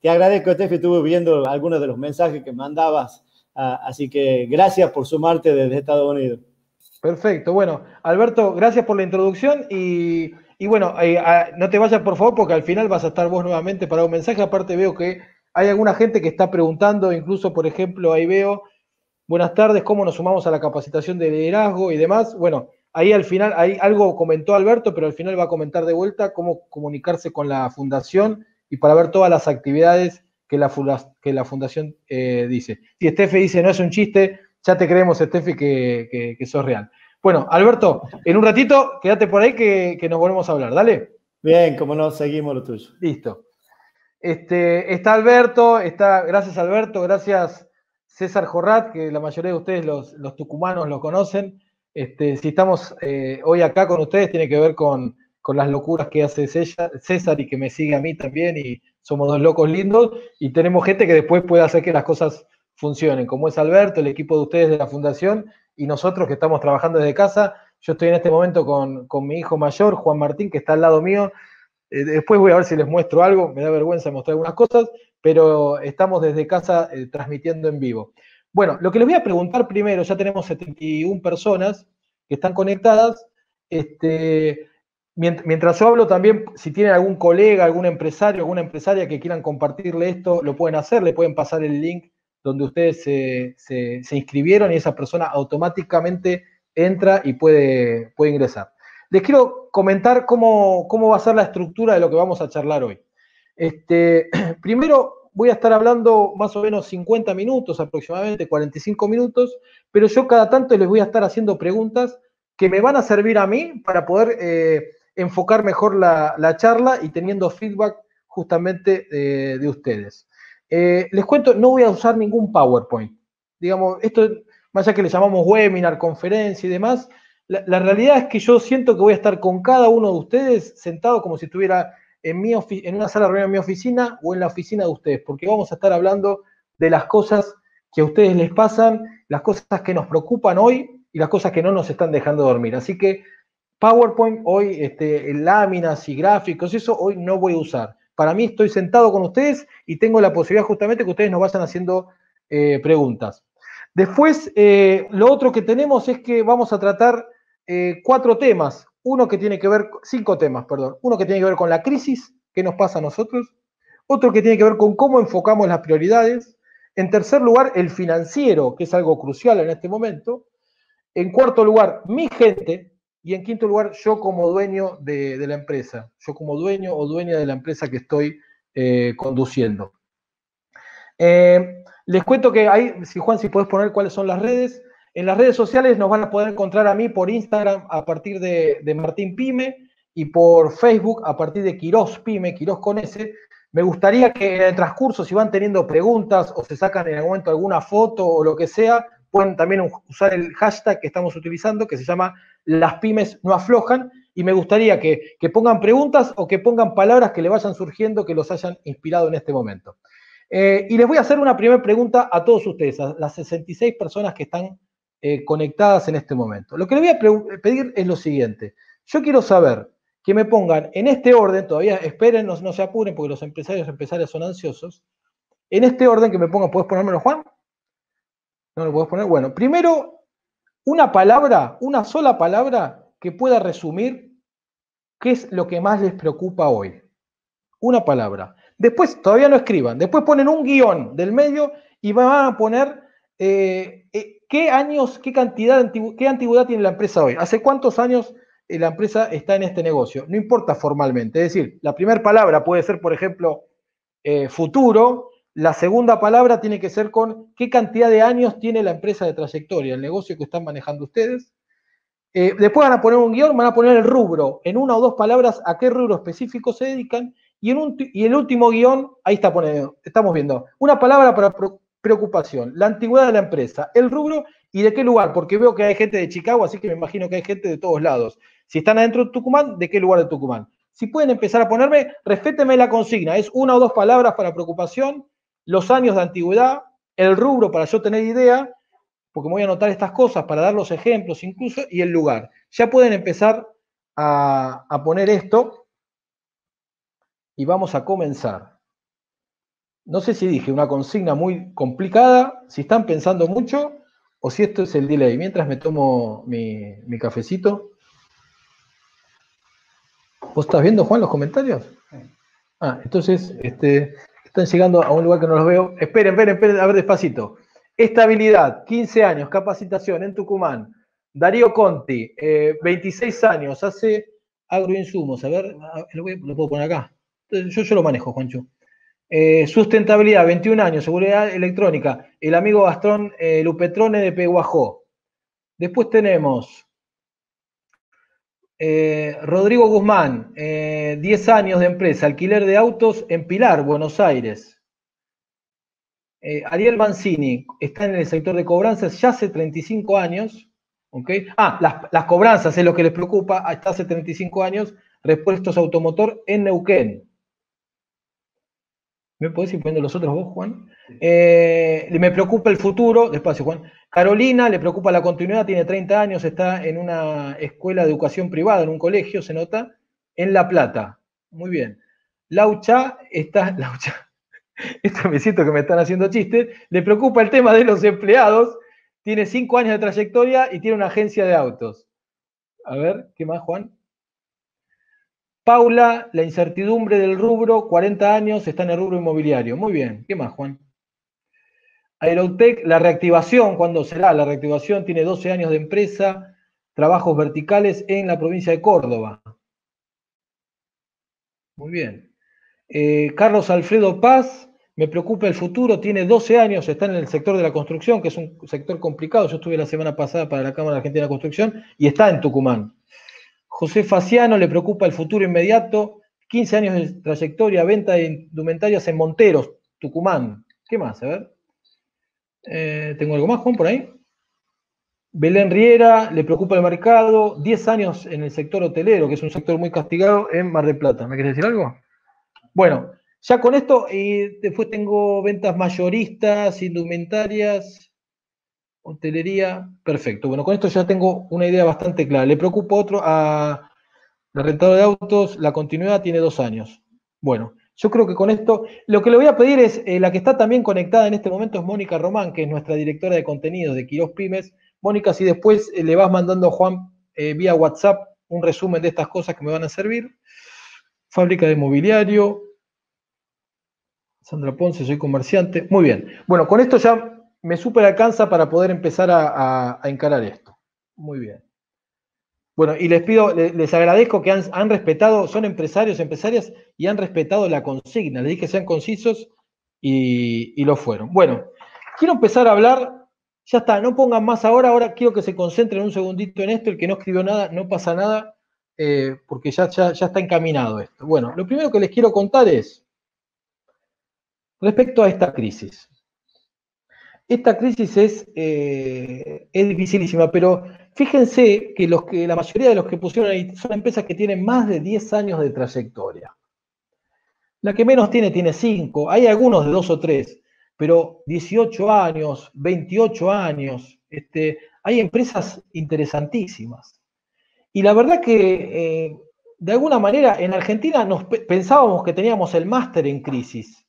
te agradezco, Steffi, estuve viendo algunos de los mensajes que mandabas, así que gracias por sumarte desde Estados Unidos. Perfecto, bueno, Alberto, gracias por la introducción y bueno, no te vayas por favor porque al final vas a estar vos nuevamente para un mensaje. Aparte veo que hay alguna gente que está preguntando, incluso por ejemplo ahí veo, buenas tardes, ¿cómo nos sumamos a la capacitación de liderazgo y demás? Bueno, ahí al final, ahí algo comentó Alberto, pero al final va a comentar de vuelta cómo comunicarse con la fundación y para ver todas las actividades que la fundación dice. Si Steffi dice no es un chiste, ya te creemos, Steffi, que sos real. Bueno, Alberto, en un ratito, quédate por ahí que nos volvemos a hablar, dale. Bien, como no, seguimos lo tuyo. Listo. Está Alberto, gracias Alberto, gracias César Jorrat, que la mayoría de ustedes, los tucumanos, lo conocen. Si estamos hoy acá con ustedes, tiene que ver con las locuras que hace César y que me sigue a mí también, y somos dos locos lindos, y tenemos gente que después puede hacer que las cosas funcionen, como es Alberto, el equipo de ustedes de la Fundación, y nosotros que estamos trabajando desde casa. Yo estoy en este momento con mi hijo mayor, Juan Martín, que está al lado mío. Después voy a ver si les muestro algo, me da vergüenza mostrar algunas cosas, pero estamos desde casa transmitiendo en vivo. Bueno, lo que les voy a preguntar primero, ya tenemos 71 personas que están conectadas. Mientras yo hablo también, si tienen algún colega, algún empresario, alguna empresaria que quieran compartirle esto, lo pueden hacer, le pueden pasar el link donde ustedes se inscribieron y esa persona automáticamente entra y puede ingresar. Les quiero comentar cómo va a ser la estructura de lo que vamos a charlar hoy. Primero voy a estar hablando más o menos 50 minutos, aproximadamente 45 minutos, pero yo cada tanto les voy a estar haciendo preguntas que me van a servir a mí para poder enfocar mejor la charla y teniendo feedback justamente de ustedes. Les cuento, no voy a usar ningún PowerPoint. Digamos, esto, más allá que le llamamos webinar, conferencia y demás, la realidad es que yo siento que voy a estar con cada uno de ustedes sentado como si estuviera en una sala de reunión en mi oficina o en la oficina de ustedes, porque vamos a estar hablando de las cosas que a ustedes les pasan, las cosas que nos preocupan hoy y las cosas que no nos están dejando dormir. Así que PowerPoint hoy, láminas y gráficos, eso hoy no voy a usar. Para mí estoy sentado con ustedes y tengo la posibilidad justamente que ustedes nos vayan haciendo preguntas. Después, lo otro que tenemos es que vamos a tratar 4 temas. Cinco temas, perdón. Uno que tiene que ver con la crisis, qué nos pasa a nosotros. Otro que tiene que ver con cómo enfocamos las prioridades. En tercer lugar, el financiero, que es algo crucial en este momento. En cuarto lugar, mi gente. Y en quinto lugar, yo como dueño de la empresa. Yo como dueño o dueña de la empresa que estoy conduciendo. Les cuento que ahí, Juan, si puedes poner cuáles son las redes. En las redes sociales nos van a poder encontrar a mí por Instagram a partir de Martín Pyme y por Facebook a partir de Quirós Pyme, Quirós con S. Me gustaría que en el transcurso, si van teniendo preguntas o se sacan en algún momento alguna foto o lo que sea, pueden también usar el hashtag que estamos utilizando, que se llama Las Pymes No Aflojan, y me gustaría que pongan preguntas o que pongan palabras que le vayan surgiendo que los hayan inspirado en este momento. Y les voy a hacer una primera pregunta a todos ustedes, a las 66 personas que están conectadas en este momento. Lo que les voy a pedir es lo siguiente. Yo quiero saber que me pongan en este orden, todavía esperen, no se apuren porque los empresarias son ansiosos. En este orden que me pongan, ¿puedes ponérmelo, Juan? ¿No lo puedes poner? Bueno, primero, una palabra, una sola palabra que pueda resumir qué es lo que más les preocupa hoy. Una palabra. Después, todavía no escriban, después ponen un guión del medio y van a poner qué años, qué antigüedad tiene la empresa hoy. ¿Hace cuántos años la empresa está en este negocio? No importa formalmente, es decir, la primera palabra puede ser, por ejemplo, futuro, la segunda palabra tiene que ser con qué cantidad de años tiene la empresa de trayectoria, el negocio que están manejando ustedes. Después van a poner un guión, van a poner el rubro, en una o dos palabras a qué rubro específico se dedican, y el último guión, ahí estamos viendo, una palabra para preocupación, la antigüedad de la empresa, el rubro y de qué lugar, porque veo que hay gente de Chicago, así que me imagino que hay gente de todos lados. Si están adentro de Tucumán, ¿de qué lugar de Tucumán? Si pueden empezar a ponerme, respétenme la consigna, es una o dos palabras para preocupación, los años de antigüedad, el rubro para yo tener idea, porque me voy a anotar estas cosas para dar los ejemplos incluso, y el lugar. Ya pueden empezar a poner esto y vamos a comenzar. No sé si dije una consigna muy complicada, si están pensando mucho o si esto es el delay. Mientras me tomo mi cafecito. ¿Vos estás viendo, Juan, los comentarios? Ah, entonces, están llegando a un lugar que no los veo. Esperen, a ver despacito. Estabilidad, 15 años, capacitación en Tucumán. Darío Conti, 26 años, hace agroinsumos. A ver, lo puedo poner acá. Yo lo manejo, Juancho. Sustentabilidad, 21 años, seguridad electrónica. El amigo Gastón Lupetrone de Peguajó. Después tenemos Rodrigo Guzmán, 10 años de empresa, alquiler de autos en Pilar, Buenos Aires. Ariel Mancini está en el sector de cobranzas ya hace 35 años. ¿Okay? Las cobranzas es lo que les preocupa, hasta hace 35 años, repuestos automotor en Neuquén. ¿Me podés ir poniendo los otros vos, Juan? Me preocupa el futuro, despacio, Juan. Carolina, le preocupa la continuidad, tiene 30 años, está en una escuela de educación privada, en un colegio, se nota, en La Plata. Muy bien. Laucha, esto me siento que me están haciendo chistes, le preocupa el tema de los empleados, tiene 5 años de trayectoria y tiene una agencia de autos. A ver, ¿qué más, Juan? Paula, la incertidumbre del rubro, 40 años, está en el rubro inmobiliario. Muy bien. ¿Qué más, Juan? Aerotech, la reactivación, ¿cuándo será? La reactivación tiene 12 años de empresa, trabajos verticales en la provincia de Córdoba. Muy bien. Carlos Alfredo Paz, me preocupa el futuro, tiene 12 años, está en el sector de la construcción, que es un sector complicado. Yo estuve la semana pasada para la Cámara Argentina de Construcción y está en Tucumán. José Faciano, le preocupa el futuro inmediato, 15 años de trayectoria, venta de indumentarias en Monteros, Tucumán. ¿Qué más? A ver. ¿Tengo algo más, Juan, por ahí? Belén Riera, le preocupa el mercado, 10 años en el sector hotelero, que es un sector muy castigado en Mar del Plata. ¿Me querés decir algo? Bueno, ya con esto, y después tengo ventas mayoristas, indumentarias, hotelería, perfecto. Bueno, con esto ya tengo una idea bastante clara. Le preocupa otro a la rentadora de autos, la continuidad tiene 2 años. Bueno, yo creo que con esto, lo que le voy a pedir es, la que está también conectada en este momento es Mónica Román, que es nuestra directora de contenidos de Quirós Pymes. Mónica, si después le vas mandando a Juan vía WhatsApp un resumen de estas cosas que me van a servir. Fábrica de mobiliario. Sandra Ponce, soy comerciante. Muy bien. Bueno, con esto ya me súper alcanza para poder empezar a encarar esto. Muy bien. Bueno, y les pido, les agradezco que han respetado, son empresarios, empresarias, y han respetado la consigna. Les dije que sean concisos y lo fueron. Bueno, quiero empezar a hablar, ya está, no pongan más ahora quiero que se concentren un segundito en esto, el que no escribió nada, no pasa nada, porque ya está encaminado esto. Bueno, lo primero que les quiero contar es, respecto a esta crisis. Esta crisis es dificilísima, pero fíjense que la mayoría de los que pusieron ahí son empresas que tienen más de 10 años de trayectoria. La que menos tiene 5, hay algunos de 2 o 3, pero 18 años, 28 años, hay empresas interesantísimas. Y la verdad que, de alguna manera, en Argentina pensábamos que teníamos el máster en crisis.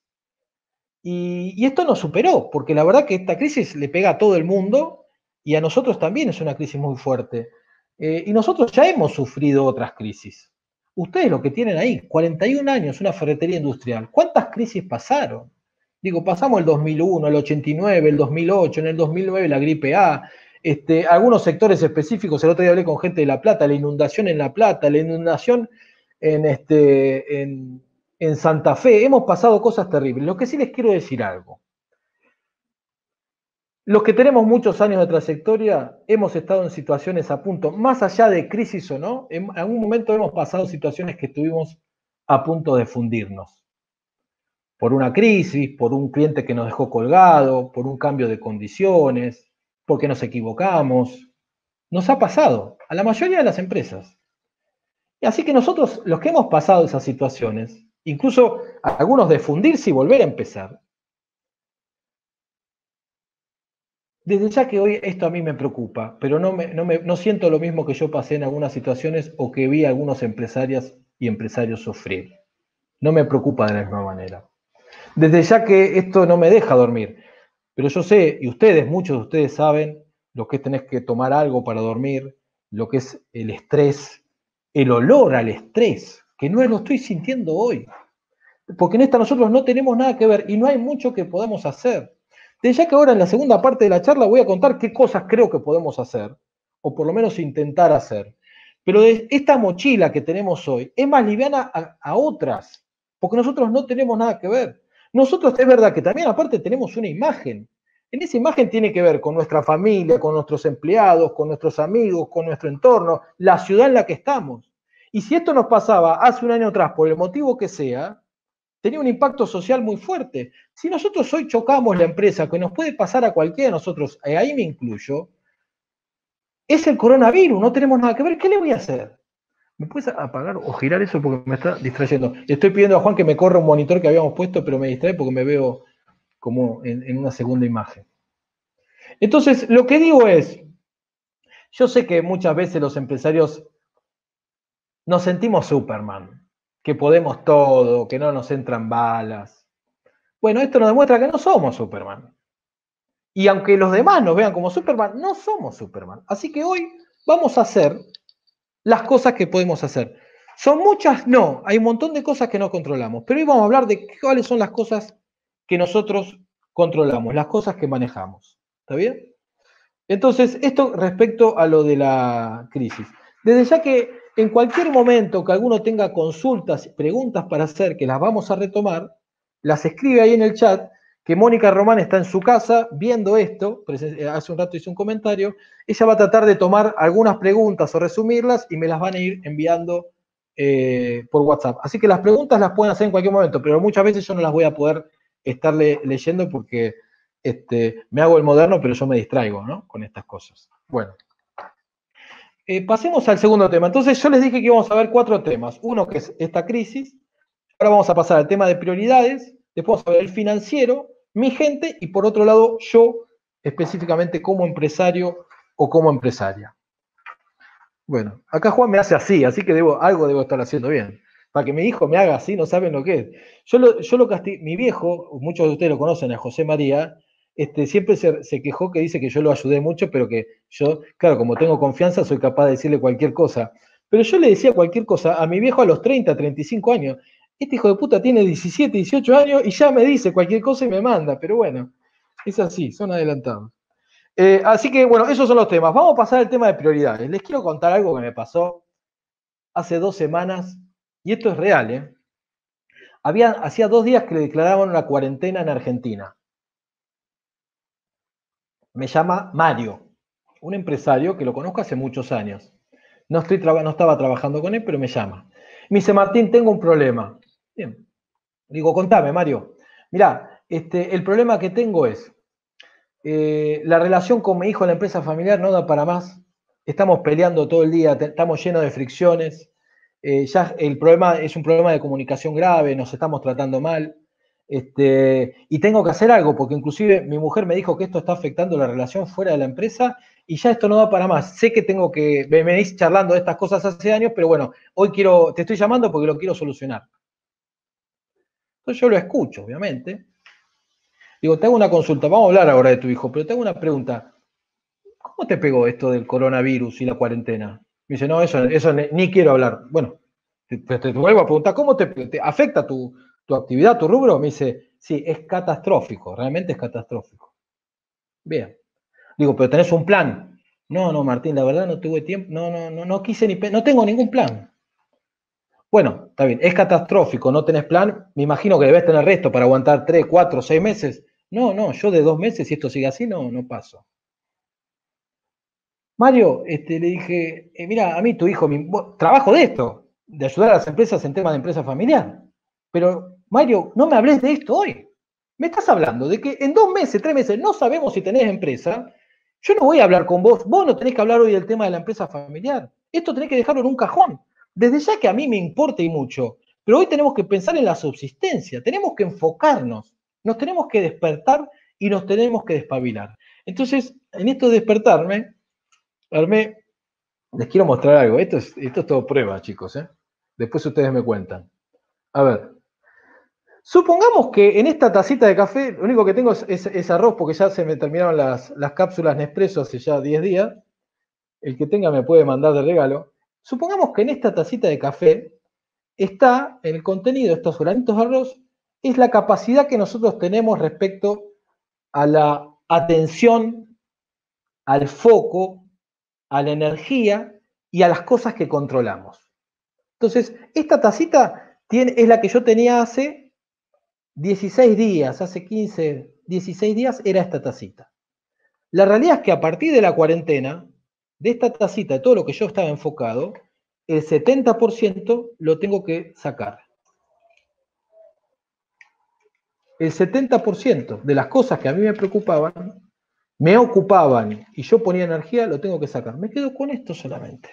Y esto nos superó, porque la verdad que esta crisis le pega a todo el mundo y a nosotros también es una crisis muy fuerte. Y nosotros ya hemos sufrido otras crisis. Ustedes lo que tienen ahí, 41 años, una ferretería industrial. ¿Cuántas crisis pasaron? Digo, pasamos el 2001, el 89, el 2008, en el 2009 la gripe A, algunos sectores específicos, el otro día hablé con gente de La Plata, la inundación en La Plata, la inundación en Santa Fe, hemos pasado cosas terribles. Lo que sí les quiero decir algo. Los que tenemos muchos años de trayectoria hemos estado en situaciones a punto, más allá de crisis o no, en algún momento hemos pasado situaciones que estuvimos a punto de fundirnos. Por una crisis, por un cliente que nos dejó colgado, por un cambio de condiciones, porque nos equivocamos. Nos ha pasado a la mayoría de las empresas. Y así que nosotros, los que hemos pasado esas situaciones, incluso algunos de fundirse y volver a empezar, desde ya que hoy esto a mí me preocupa, pero no siento lo mismo que yo pasé en algunas situaciones o que vi a algunos empresarias y empresarios sufrir. No me preocupa de la misma manera. Desde ya que esto no me deja dormir, pero yo sé, y ustedes, muchos de ustedes saben, lo que es tener que tomar algo para dormir, lo que es el estrés, el olor al estrés, que no lo estoy sintiendo hoy. Porque en esta nosotros no tenemos nada que ver y no hay mucho que podamos hacer. De ya que ahora en la segunda parte de la charla voy a contar qué cosas creo que podemos hacer, o por lo menos intentar hacer. Pero esta mochila que tenemos hoy es más liviana a otras, porque nosotros no tenemos nada que ver. Nosotros es verdad que también aparte tenemos una imagen. En esa imagen tiene que ver con nuestra familia, con nuestros empleados, con nuestros amigos, con nuestro entorno, la ciudad en la que estamos. Y si esto nos pasaba hace un año atrás, por el motivo que sea, tenía un impacto social muy fuerte. Si nosotros hoy chocamos la empresa, que nos puede pasar a cualquiera de nosotros, ahí me incluyo, es el coronavirus, no tenemos nada que ver, ¿qué le voy a hacer? ¿Me puedes apagar o girar eso porque me está distrayendo? Le estoy pidiendo a Juan que me corra un monitor que habíamos puesto, pero me distrae porque me veo como en una segunda imagen. Entonces, lo que digo es, yo sé que muchas veces los empresarios nos sentimos Superman, que podemos todo, que no nos entran balas. Bueno, esto nos demuestra que no somos Superman. Y aunque los demás nos vean como Superman, no somos Superman. Así que hoy vamos a hacer las cosas que podemos hacer. ¿Son muchas? No, hay un montón de cosas que no controlamos. Pero hoy vamos a hablar de cuáles son las cosas que nosotros controlamos, las cosas que manejamos. ¿Está bien? Entonces, esto respecto a lo de la crisis. Desde ya que en cualquier momento que alguno tenga consultas, preguntas para hacer, que las vamos a retomar, las escribe ahí en el chat, que Mónica Román está en su casa viendo esto, hace un rato hizo un comentario, ella va a tratar de tomar algunas preguntas o resumirlas y me las van a ir enviando por WhatsApp. Así que las preguntas las pueden hacer en cualquier momento, pero muchas veces yo no las voy a poder estar leyendo porque me hago el moderno, pero yo me distraigo, ¿no? Con estas cosas. Bueno. Pasemos al segundo tema. Entonces yo les dije que íbamos a ver 4 temas. Uno que es esta crisis. Ahora vamos a pasar al tema de prioridades. Después vamos a ver el financiero, mi gente, y por otro lado yo específicamente como empresario o como empresaria. Bueno, acá Juan me hace así que algo debo estar haciendo bien. Para que mi hijo me haga así, no saben lo que es. Yo lo castigué, mi viejo, muchos de ustedes lo conocen, a José María, siempre se quejó que dice que yo lo ayudé mucho, pero que yo, claro, como tengo confianza, soy capaz de decirle cualquier cosa. Pero yo le decía cualquier cosa a mi viejo a los 30, 35 años. Este hijo de puta tiene 17, 18 años y ya me dice cualquier cosa y me manda. Pero bueno, es así, son adelantados. Así que, bueno, esos son los temas. Vamos a pasar al tema de prioridades. Les quiero contar algo que me pasó hace 2 semanas, y esto es real, ¿eh? Hacía 2 días que le declaraban una cuarentena en Argentina. Me llama Mario, un empresario que lo conozco hace muchos años. No estaba trabajando con él, pero me llama. Me dice, Martín, tengo un problema. Bien. Digo, contame, Mario. Mirá, el problema que tengo es, la relación con mi hijo en la empresa familiar no da para más. Estamos peleando todo el día, estamos llenos de fricciones. Ya el problema es un problema de comunicación grave, nos estamos tratando mal. Y tengo que hacer algo, porque inclusive mi mujer me dijo que esto está afectando la relación fuera de la empresa y ya esto no da para más. Sé que tengo que, me venís charlando de estas cosas hace años, pero bueno, hoy te estoy llamando porque lo quiero solucionar. Entonces yo lo escucho, obviamente. Digo, te hago una consulta, vamos a hablar ahora de tu hijo, pero te hago una pregunta. ¿Cómo te pegó esto del coronavirus y la cuarentena? Me dice, no, eso ni quiero hablar. Bueno, te vuelvo a preguntar, ¿cómo te afecta tu actividad, tu rubro? Me dice, sí, es catastrófico, realmente es catastrófico. Bien. Digo, pero tenés un plan. No, Martín, la verdad no tuve tiempo, no quise no tengo ningún plan. Bueno, está bien, es catastrófico, no tenés plan, me imagino que debes tener resto para aguantar 3, 4, 6 meses. No, yo de 2 meses, si esto sigue así, no paso. Mario, le dije, mira, a mí tu hijo, trabajo de esto, de ayudar a las empresas en temas de empresa familiar. Pero, Mario, no me hables de esto hoy. Me estás hablando de que en 2 meses, 3 meses, no sabemos si tenés empresa. Yo no voy a hablar con vos. Vos no tenés que hablar hoy del tema de la empresa familiar. Esto tenés que dejarlo en un cajón. Desde ya que a mí me importa y mucho. Pero hoy tenemos que pensar en la subsistencia. Tenemos que enfocarnos. Nos tenemos que despertar y nos tenemos que despabilar. Entonces, en esto de despertarme, les quiero mostrar algo. Esto es todo prueba, chicos. Después ustedes me cuentan. A ver. Supongamos que en esta tacita de café, lo único que tengo es arroz, porque ya se me terminaron las cápsulas Nespresso hace ya 10 días. El que tenga me puede mandar de regalo. Supongamos que en esta tacita de café está, en el contenido de estos granitos de arroz, es la capacidad que nosotros tenemos respecto a la atención, al foco, a la energía y a las cosas que controlamos. Entonces, esta tacita es la que yo tenía hace 16 días, hace 15, 16 días era esta tacita. La realidad es que a partir de la cuarentena, de esta tacita, de todo lo que yo estaba enfocado, el 70% lo tengo que sacar. El 70% de las cosas que a mí me preocupaban, me ocupaban y yo ponía energía, lo tengo que sacar. Me quedo con esto solamente.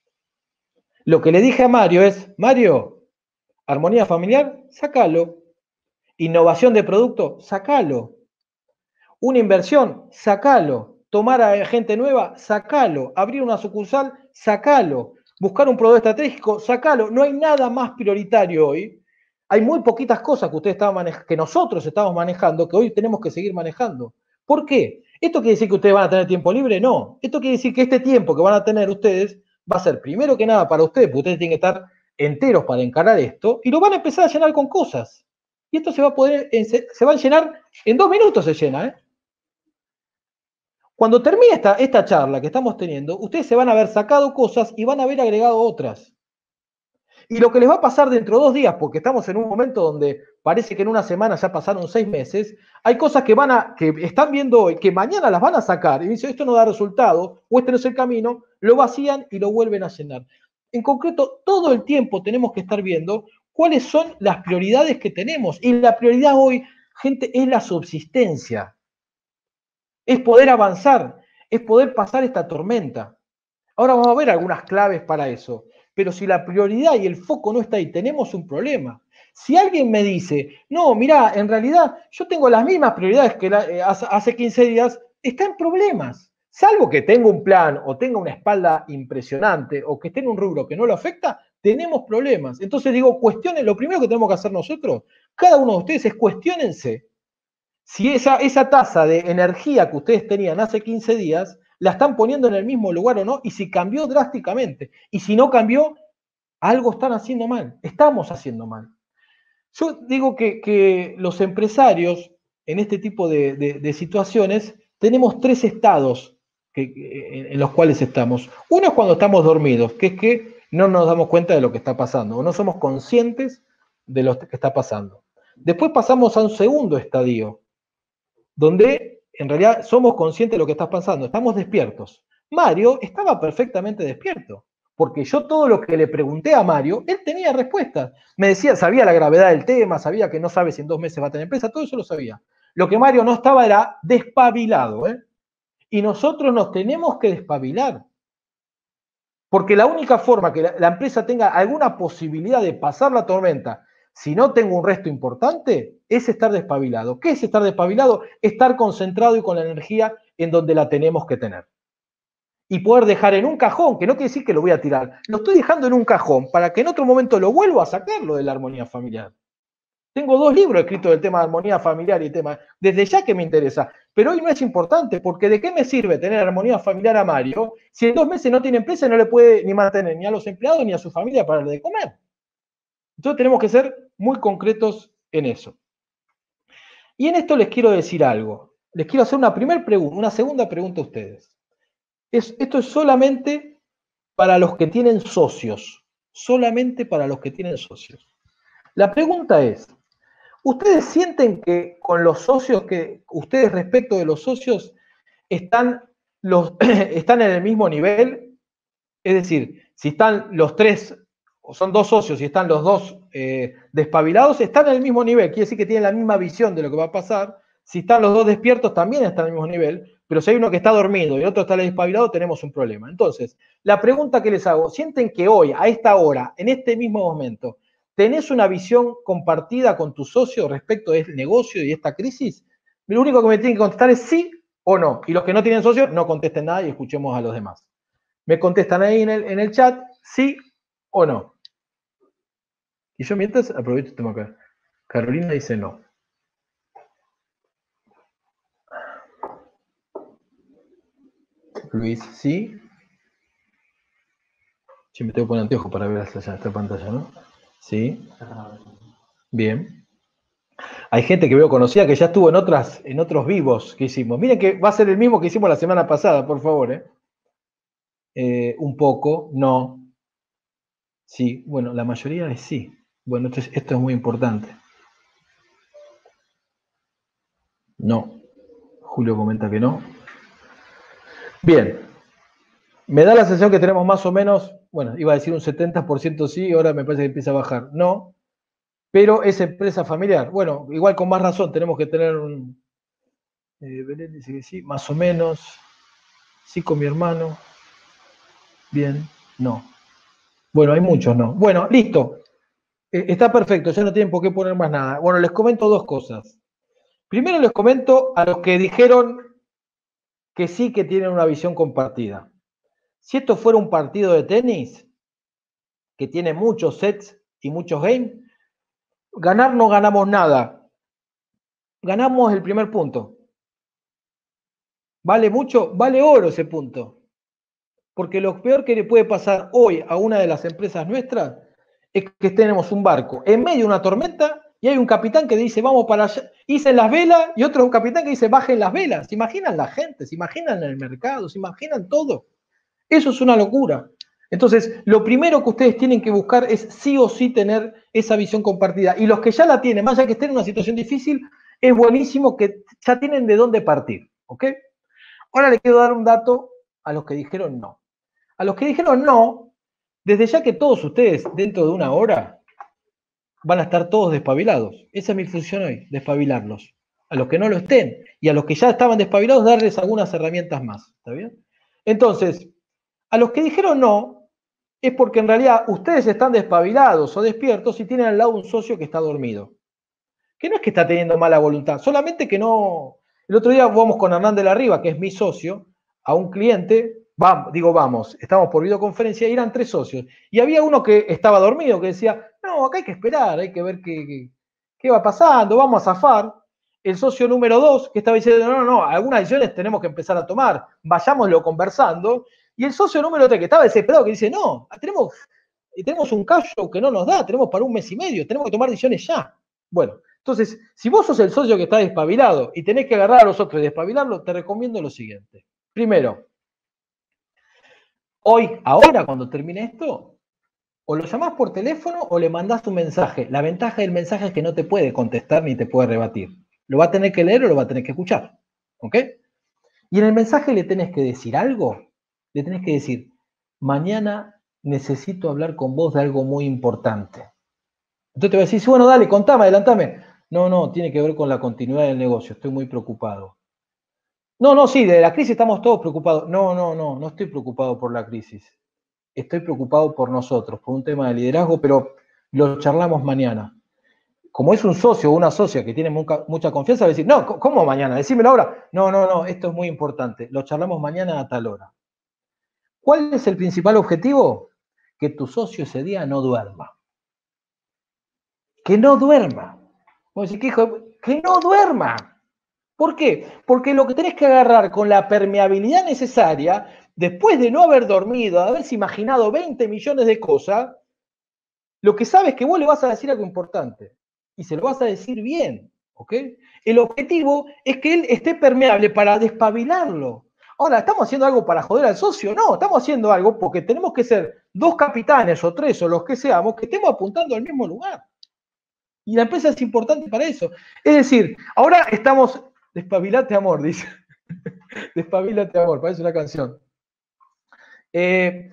Lo que le dije a Mario es, Mario, armonía familiar, sácalo. Innovación de producto, sácalo. Una inversión, sácalo. Tomar a gente nueva, sácalo. Abrir una sucursal, sácalo. Buscar un proveedor estratégico, sácalo. No hay nada más prioritario hoy. Hay muy poquitas cosas que que nosotros estamos manejando que hoy tenemos que seguir manejando. ¿Por qué? ¿Esto quiere decir que ustedes van a tener tiempo libre? No. Esto quiere decir que este tiempo que van a tener ustedes va a ser primero que nada para ustedes, porque ustedes tienen que estar enteros para encarar esto, y lo van a empezar a llenar con cosas. Y esto se va a llenar en 2 minutos, se llena, ¿eh? Cuando termine esta charla que estamos teniendo, ustedes se van a haber sacado cosas y van a haber agregado otras. Y lo que les va a pasar dentro de 2 días, porque estamos en un momento donde parece que en una semana ya pasaron 6 meses, hay cosas que están viendo hoy, que mañana las van a sacar, y dicen, esto no da resultado, o este no es el camino, lo vacían y lo vuelven a llenar. En concreto, todo el tiempo tenemos que estar viendo cuáles son las prioridades que tenemos. Y la prioridad hoy, gente, es la subsistencia. Es poder avanzar, es poder pasar esta tormenta. Ahora vamos a ver algunas claves para eso. Pero si la prioridad y el foco no está ahí, tenemos un problema. Si alguien me dice, no, mirá, en realidad yo tengo las mismas prioridades que hace 15 días, está en problemas. Salvo que tenga un plan o tenga una espalda impresionante o que esté en un rubro que no lo afecta, tenemos problemas. Entonces digo, cuestionen, lo primero que tenemos que hacer nosotros, cada uno de ustedes es cuestiónense si esa tasa de energía que ustedes tenían hace 15 días la están poniendo en el mismo lugar o no, y si cambió drásticamente. Y si no cambió, algo están haciendo mal, estamos haciendo mal. Yo digo que los empresarios, en este tipo de situaciones, tenemos 3 estados en los cuales estamos. Uno es cuando estamos dormidos, que es que no nos damos cuenta de lo que está pasando, o no somos conscientes de lo que está pasando. Después pasamos a un segundo estadio, donde en realidad somos conscientes de lo que está pasando, estamos despiertos. Mario estaba perfectamente despierto, porque yo todo lo que le pregunté a Mario, él tenía respuestas. Me decía, sabía la gravedad del tema, sabía que no sabe si en 2 meses va a tener empresa, todo eso lo sabía. Lo que Mario no estaba era despabilado, ¿eh? Y nosotros nos tenemos que despabilar. Porque la única forma que la empresa tenga alguna posibilidad de pasar la tormenta, si no tengo un resto importante, es estar despabilado. ¿Qué es estar despabilado? Estar concentrado y con la energía en donde la tenemos que tener. Y poder dejar en un cajón, que no quiere decir que lo voy a tirar, lo estoy dejando en un cajón para que en otro momento lo vuelva a sacarlo de la armonía familiar. Tengo 2 libros escritos del tema de armonía familiar y tema, desde ya que me interesa, pero hoy no es importante, porque ¿de qué me sirve tener armonía familiar a Mario si en 2 meses no tiene empresa y no le puede ni mantener ni a los empleados ni a su familia para darle de comer? Entonces tenemos que ser muy concretos en eso. Y en esto les quiero decir algo. Les quiero hacer una segunda pregunta a ustedes. Esto es solamente para los que tienen socios. Solamente para los que tienen socios. La pregunta es, ¿ustedes sienten que con los socios, que ustedes respecto de los socios, están en el mismo nivel? Es decir, si están los 3, o son 2 socios y están los 2 despabilados, están en el mismo nivel, quiere decir que tienen la misma visión de lo que va a pasar. Si están los 2 despiertos, también están al mismo nivel, pero si hay uno que está dormido y el otro está despabilado, tenemos un problema. Entonces, la pregunta que les hago, ¿sienten que hoy, a esta hora, en este mismo momento, tenés una visión compartida con tu socio respecto del negocio y esta crisis? Lo único que me tienen que contestar es sí o no. Y los que no tienen socio, no contesten nada y escuchemos a los demás. Me contestan ahí en el chat, sí o no. Y yo mientras aprovecho y tomo Carolina dice no. Luis, sí. Sí, me tengo que poner anteojos para ver esta pantalla, ¿no? Sí. Bien. Hay gente que veo conocida que ya estuvo en otros vivos que hicimos. Miren que va a ser el mismo que hicimos la semana pasada, por favor. Un poco, no. Sí, bueno, la mayoría es sí. Bueno, esto es muy importante. No. Julio comenta que no. Bien. Me da la sensación que tenemos más o menos, bueno, iba a decir un 70% sí, ahora me parece que empieza a bajar. No, pero es empresa familiar. Bueno, igual con más razón tenemos que tener un... Belén dice que sí, más o menos. Sí con mi hermano. Bien, no. Bueno, hay muchos no. Bueno, listo. Está perfecto, ya no tienen por qué poner más nada. Bueno, les comento dos cosas. Primero les comento a los que dijeron que sí que tienen una visión compartida. Si esto fuera un partido de tenis, que tiene muchos sets y muchos games, ganar no ganamos nada. Ganamos el primer punto. ¿Vale mucho? Vale oro ese punto. Porque lo peor que le puede pasar hoy a una de las empresas nuestras es que tenemos un barco en medio de una tormenta y hay un capitán que dice vamos para allá, hice las velas, y otro capitán que dice bajen las velas. ¿Se imaginan la gente? ¿Se imaginan el mercado? ¿Se imaginan todo? Eso es una locura. Entonces, lo primero que ustedes tienen que buscar es sí o sí tener esa visión compartida. Y los que ya la tienen, más allá que estén en una situación difícil, es buenísimo que ya tienen de dónde partir. ¿Ok? Ahora le quiero dar un dato a los que dijeron no. A los que dijeron no, desde ya que todos ustedes dentro de una hora van a estar todos despabilados. Esa es mi función hoy, despabilarlos. A los que no lo estén y a los que ya estaban despabilados, darles algunas herramientas más. ¿Está bien? Entonces, a los que dijeron no, es porque en realidad ustedes están despabilados o despiertos y tienen al lado un socio que está dormido. Que no es que está teniendo mala voluntad, solamente que no... El otro día vamos con Hernán de la Riva, que es mi socio, a un cliente, estamos por videoconferencia y eran 3 socios. Y había uno que estaba dormido, que decía, no, acá hay que esperar, hay que ver qué va pasando, vamos a zafar. El socio número 2, que estaba diciendo, no, algunas decisiones tenemos que empezar a tomar, vayámoslo conversando. Y el socio número 3, que estaba desesperado, que dice, no, tenemos un callo que no nos da, tenemos para 1 mes y medio, tenemos que tomar decisiones ya. Bueno, entonces, si vos sos el socio que está despabilado y tenés que agarrar a los otros y despabilarlo, te recomiendo lo siguiente. Primero, ahora cuando termine esto, o lo llamás por teléfono o le mandás un mensaje. La ventaja del mensaje es que no te puede contestar ni te puede rebatir. Lo va a tener que leer o lo va a tener que escuchar. ¿Ok? Y en el mensaje le tenés que decir algo. Le tenés que decir, mañana necesito hablar con vos de algo muy importante. Entonces te va a decir, bueno, dale, contame, adelantame. No, tiene que ver con la continuidad del negocio, estoy muy preocupado. No, sí, de la crisis estamos todos preocupados. No estoy preocupado por la crisis. Estoy preocupado por nosotros, por un tema de liderazgo, pero lo charlamos mañana. Como es un socio o una socia que tiene mucha confianza, va a decir, no, ¿cómo mañana? Decímelo ahora. No, esto es muy importante. Lo charlamos mañana a tal hora. ¿Cuál es el principal objetivo? Que tu socio ese día no duerma. Que no duerma. Vos decís, que no duerma. ¿Por qué? Porque lo que tenés que agarrar con la permeabilidad necesaria, después de no haber dormido, de haberse imaginado 20 millones de cosas, lo que sabes es que vos le vas a decir algo importante. Y se lo vas a decir bien. ¿Ok? El objetivo es que él esté permeable para despabilarlo. Ahora, ¿estamos haciendo algo para joder al socio? No, estamos haciendo algo porque tenemos que ser 2 capitanes o 3 o los que seamos que estemos apuntando al mismo lugar. Y la empresa es importante para eso. Es decir, ahora estamos... Despabilate amor, dice. Despabilate amor, parece una canción. Ay,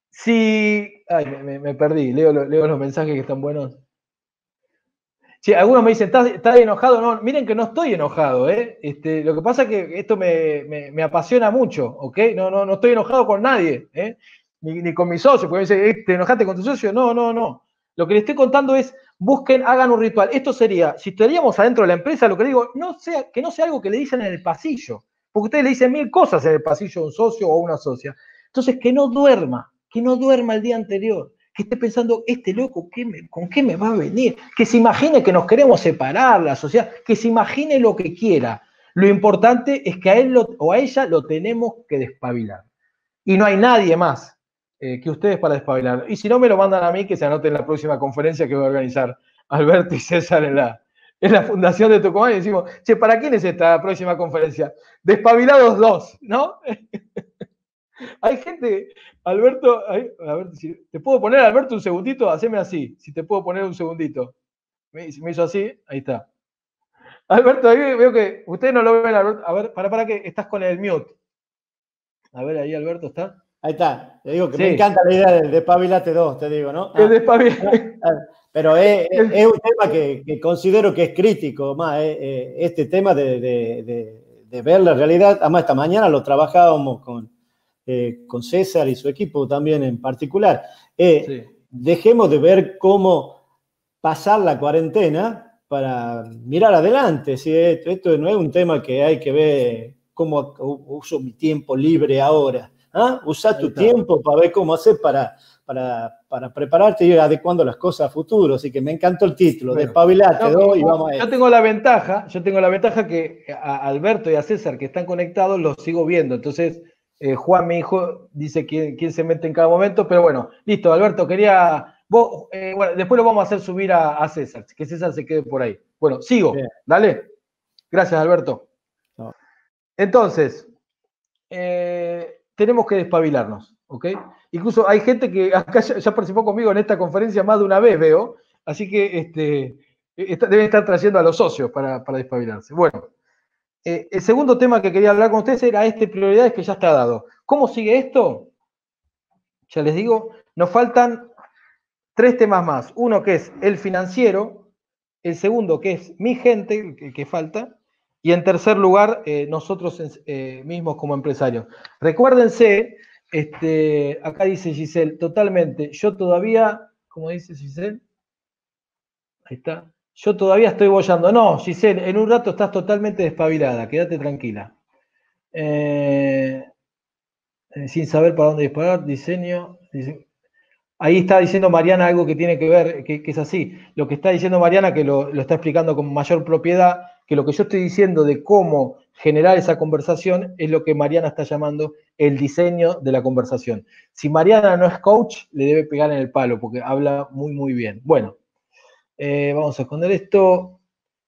me perdí, leo los mensajes que están buenos. Sí, algunos me dicen, ¿estás enojado? No, miren que no estoy enojado, ¿eh? Lo que pasa es que esto me apasiona mucho, ¿ok? No estoy enojado con nadie, ¿eh? Ni con mi socio, porque me dice, ¿te enojaste con tu socio? No. Lo que les estoy contando es, hagan un ritual. Esto sería, si estaríamos adentro de la empresa, lo que digo, que no sea algo que le dicen en el pasillo, porque ustedes le dicen 1000 cosas en el pasillo a un socio o a una socia. Entonces, que no duerma el día anterior, que esté pensando, este loco, ¿con qué me va a venir? Que se imagine que nos queremos separar, la sociedad, que se imagine lo que quiera. Lo importante es que a él o a ella lo tenemos que despabilar. Y no hay nadie más que ustedes para despabilar. Y si no, me lo mandan a mí, que se anote en la próxima conferencia que voy a organizar Alberto y César en la Fundación de Tucumán, y decimos, che, ¿para quién es esta próxima conferencia? Despabilados 2, ¿no? Hay gente, Alberto, si te puedo poner, Alberto, un segundito, haceme así, si te puedo poner un segundito. Me hizo así, ahí está. Alberto, ahí veo que ustedes no lo ven, Alberto. A ver, para que estás con el mute. A ver, ahí Alberto está. Ahí está, te digo que Sí. me encanta la idea del Despabilate 2, te digo, ¿no? El despabilate. Pero es un tema que considero que es crítico, más este tema de ver la realidad. Además, esta mañana lo trabajábamos con César y su equipo también en particular. Sí. Dejemos de ver cómo pasar la cuarentena para mirar adelante. ¿Sí? Esto no es un tema que hay que ver cómo uso mi tiempo libre ahora. ¿Ah? Usa tu tiempo para ver cómo hacer para prepararte y ir adecuando las cosas a futuro. Así que me encantó el título, bueno, Despabilate 2 y vamos a ver. Yo tengo la ventaja que a Alberto y a César, que están conectados, los sigo viendo. Entonces, Juan, mi hijo, dice quién se mete en cada momento, pero bueno, listo, Alberto, bueno, después lo vamos a hacer subir a César, que César se quede por ahí. Bueno, sigo, bien. Dale. Gracias, Alberto. No. Entonces, tenemos que despabilarnos, ¿ok? Incluso hay gente que acá ya participó conmigo en esta conferencia más de una vez, veo, así que deben estar trayendo a los socios para despabilarse. Bueno, el segundo tema que quería hablar con ustedes era prioridades que ya está dado. ¿Cómo sigue esto? Ya les digo, nos faltan 3 temas más. Uno que es el financiero, el segundo que es mi gente, que falta, y en tercer lugar, nosotros mismos como empresarios. Recuérdense, acá dice Giselle, totalmente, yo todavía, ¿cómo dice Giselle? Ahí está. Yo todavía estoy boyando. No, Giselle, en un rato estás totalmente despabilada, quédate tranquila. Sin saber para dónde disparar, diseño. Ahí está diciendo Mariana algo que tiene que ver, que es así. Lo que está diciendo Mariana, que lo está explicando con mayor propiedad, que lo que yo estoy diciendo de cómo generar esa conversación es lo que Mariana está llamando el diseño de la conversación. Si Mariana no es coach, le debe pegar en el palo, porque habla muy, muy bien. Bueno, vamos a esconder esto.